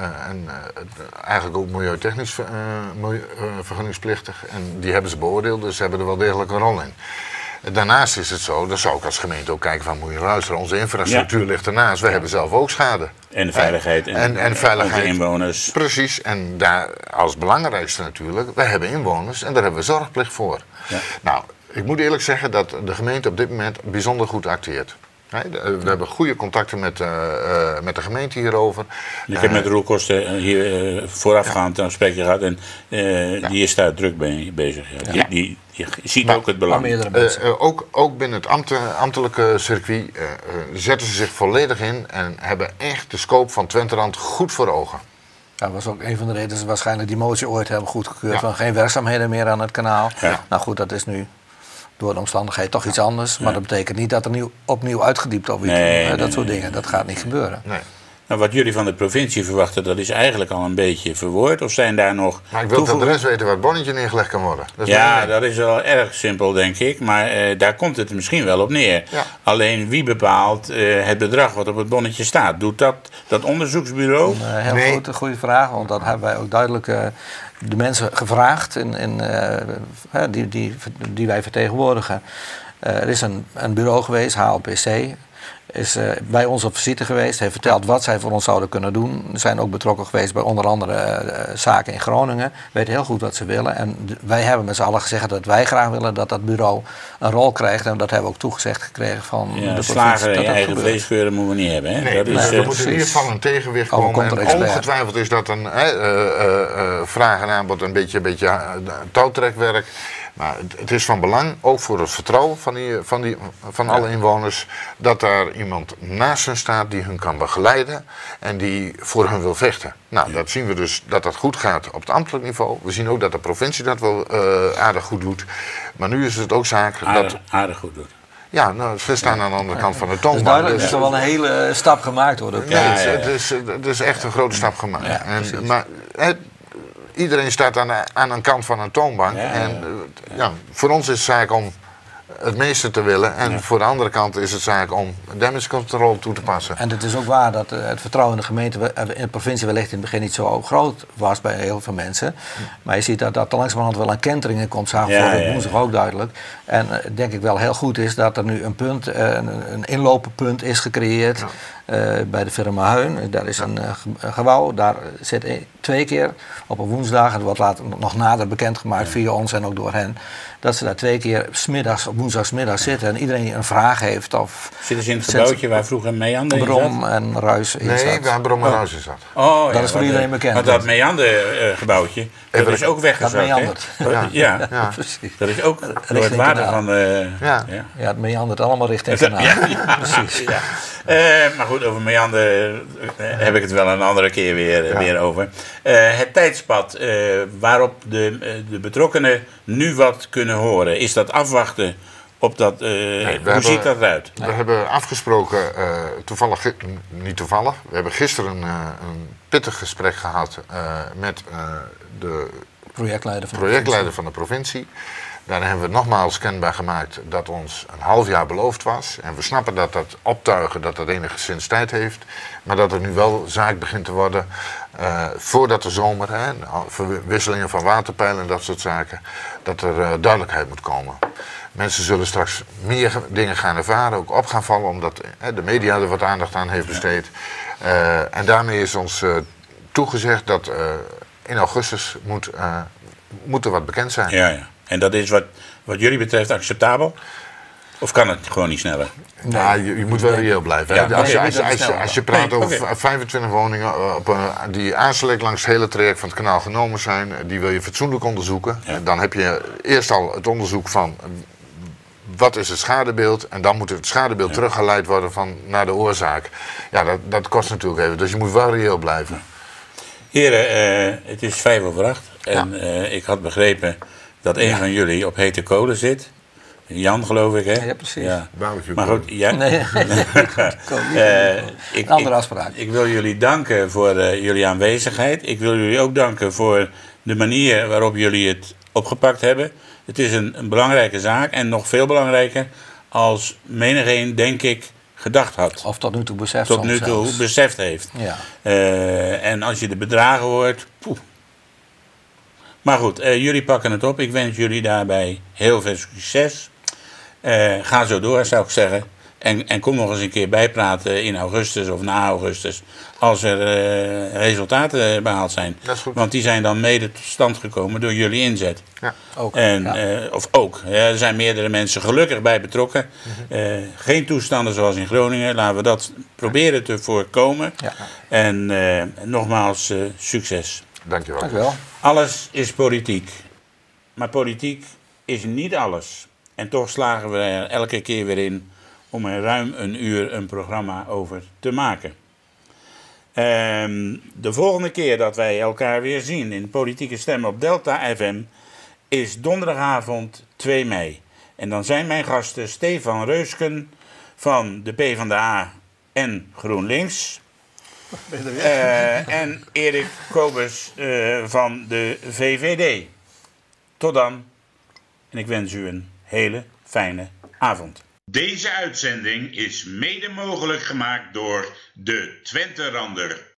eigenlijk ook milieutechnisch vergunningsplichtig. En die hebben ze beoordeeld. Dus ze hebben er wel degelijk een rol in. Daarnaast is het zo, dan zou ik als gemeente ook kijken van moet je luisteren, onze infrastructuur ligt ernaast, we hebben zelf ook schade. En de veiligheid en veiligheid. Onze inwoners. Precies, en daar als belangrijkste natuurlijk, wij hebben inwoners en daar hebben we zorgplicht voor. Ja. Nou, ik moet eerlijk zeggen dat de gemeente op dit moment bijzonder goed acteert. We hebben goede contacten met de gemeente hierover. Ik heb met Roel Koster hier voorafgaand een gesprekje gehad en die is daar druk mee bezig. Ja. Die ziet ook het belang. Ook binnen het ambtelijke circuit zetten ze zich volledig in en hebben echt de scope van Twenterand goed voor ogen. Dat was ook een van de redenen dat ze waarschijnlijk die motie ooit hebben goedgekeurd van geen werkzaamheden meer aan het kanaal. Ja. Nou goed, dat is nu door de omstandigheden toch iets anders. Maar dat betekent niet dat er opnieuw uitgediept over dat soort dingen. Dat gaat niet gebeuren. Nee. Nou, wat jullie van de provincie verwachten, dat is eigenlijk al een beetje verwoord. Of zijn daar nog... Maar ik wil tot de rest weten waar het bonnetje neergelegd kan worden. Dat is wel erg simpel, denk ik. Maar daar komt het misschien wel op neer. Ja. Alleen wie bepaalt het bedrag wat op het bonnetje staat? Doet dat onderzoeksbureau? Een heel goede vraag, want dat hebben wij ook duidelijk de mensen gevraagd die wij vertegenwoordigen. Er is een bureau geweest, HLPC... is bij ons op visite geweest, heeft verteld wat zij voor ons zouden kunnen doen. Ze zijn ook betrokken geweest bij onder andere zaken in Groningen. Weten heel goed wat ze willen. En wij hebben met z'n allen gezegd dat wij graag willen dat dat bureau een rol krijgt. En dat hebben we ook toegezegd gekregen van de provincie. Slager en je eigen vleeskeuren moeten we niet hebben. Hè? Nee, er moet in ieder geval een tegenwicht komen. En ongetwijfeld is dat een vraag en aanbod een beetje touwtrekwerk. Maar het is van belang, ook voor het vertrouwen van alle inwoners, dat daar iemand naast hen staat die hun kan begeleiden en die voor hen wil vechten. Nou, dat zien we dus dat dat goed gaat op het ambtelijk niveau. We zien ook dat de provincie dat wel aardig goed doet. Maar nu is het ook zaak dat... Aardig goed doet. Ja, nou, ze staan aan de andere kant van de toonbank. Dus er is wel een hele stap gemaakt worden. Ja, het is echt een grote stap gemaakt. Ja, maar iedereen staat aan een kant van een toonbank. En voor ons is het zaak om het meeste te willen. En voor de andere kant is het zaak om damage control toe te passen. En het is ook waar dat het vertrouwen in de gemeente, in de provincie wellicht in het begin niet zo groot was bij heel veel mensen. Maar je ziet dat er langzamerhand wel een kentering in komt. Zagen we woensdag ook duidelijk. En denk ik wel heel goed is dat er nu een punt, een inlooppunt is gecreëerd. Bij de firma Heun. Daar is een gebouw. Daar zit 2 keer op een woensdag. Het wordt later nog nader bekendgemaakt via ons en ook door hen. Dat ze daar 2 keer op woensdagsmiddag zitten en iedereen een vraag heeft. Of zitten ze in het gebouwtje waar vroeger Meander Brom en Ruis in zat? Nee, waar Brom en Ruis in zat. Dat is voor iedereen bekend. Maar dat Meander gebouwtje, dat is ook weggezakt. Ja, precies. Dat is ook door het water van... Ja, het meandert allemaal richting kanaal. Ja, precies. Ja. Maar goed, over Meander heb ik het wel een andere keer weer over. Het tijdspad waarop de betrokkenen nu wat kunnen horen, is dat afwachten op dat... hoe ziet dat eruit? We hebben afgesproken, niet toevallig, we hebben gisteren een pittig gesprek gehad met de projectleider van de provincie. Daarin hebben we nogmaals kenbaar gemaakt dat ons een half jaar beloofd was. En we snappen dat dat optuigen, dat dat enigszins tijd heeft. Maar dat er nu wel zaak begint te worden voordat de zomer, verwisselingen van waterpeilen en dat soort zaken, dat er duidelijkheid moet komen. Mensen zullen straks meer dingen gaan ervaren, ook op gaan vallen, omdat de media er wat aandacht aan heeft besteed. En daarmee is ons toegezegd dat in augustus moet er wat bekend zijn. Ja. En dat is wat jullie betreft acceptabel? Of kan het gewoon niet sneller? Nee, je moet wel reëel blijven. Ja, als je praat over 25 woningen die aansluit langs het hele traject van het kanaal genomen zijn, die wil je fatsoenlijk onderzoeken. Ja. Dan heb je eerst al het onderzoek van wat is het schadebeeld en dan moet het schadebeeld teruggeleid worden naar de oorzaak. Ja, dat kost natuurlijk even, dus je moet wel reëel blijven. Heren, het is 7:05 en ik had begrepen dat een van jullie op hete kolen zit. Jan, geloof ik, hè? Ja, precies. Ja. Maar goed, een andere afspraak. Ik wil jullie danken voor jullie aanwezigheid. Ik wil jullie ook danken voor de manier waarop jullie het opgepakt hebben. Het is een belangrijke zaak en nog veel belangrijker als menigeen, denk ik, gedacht had. Of tot nu toe beseft. Tot nu toe beseft heeft. Ja. En als je de bedragen hoort... Poeh. Maar goed, jullie pakken het op. Ik wens jullie daarbij heel veel succes. Ga zo door, zou ik zeggen. En kom nog eens een keer bijpraten in augustus of na augustus. Als er resultaten behaald zijn. Dat is goed. Want die zijn dan mede tot stand gekomen door jullie inzet. Ja. Ook. Of ook. Er zijn meerdere mensen gelukkig bij betrokken. Geen toestanden zoals in Groningen. Laten we dat proberen te voorkomen. Ja. En nogmaals, succes. Dankjewel. Dank u wel. Alles is politiek. Maar politiek is niet alles. En toch slagen we er elke keer weer in om er ruim een uur een programma over te maken. De volgende keer dat wij elkaar weer zien in Politieke Stemmen op Delta FM is donderdagavond 2 mei. En dan zijn mijn gasten Stefan Reusken van de PvdA en GroenLinks. En Erik Kobus van de VVD. Tot dan. En ik wens u een hele fijne avond. Deze uitzending is mede mogelijk gemaakt door de Twenterander.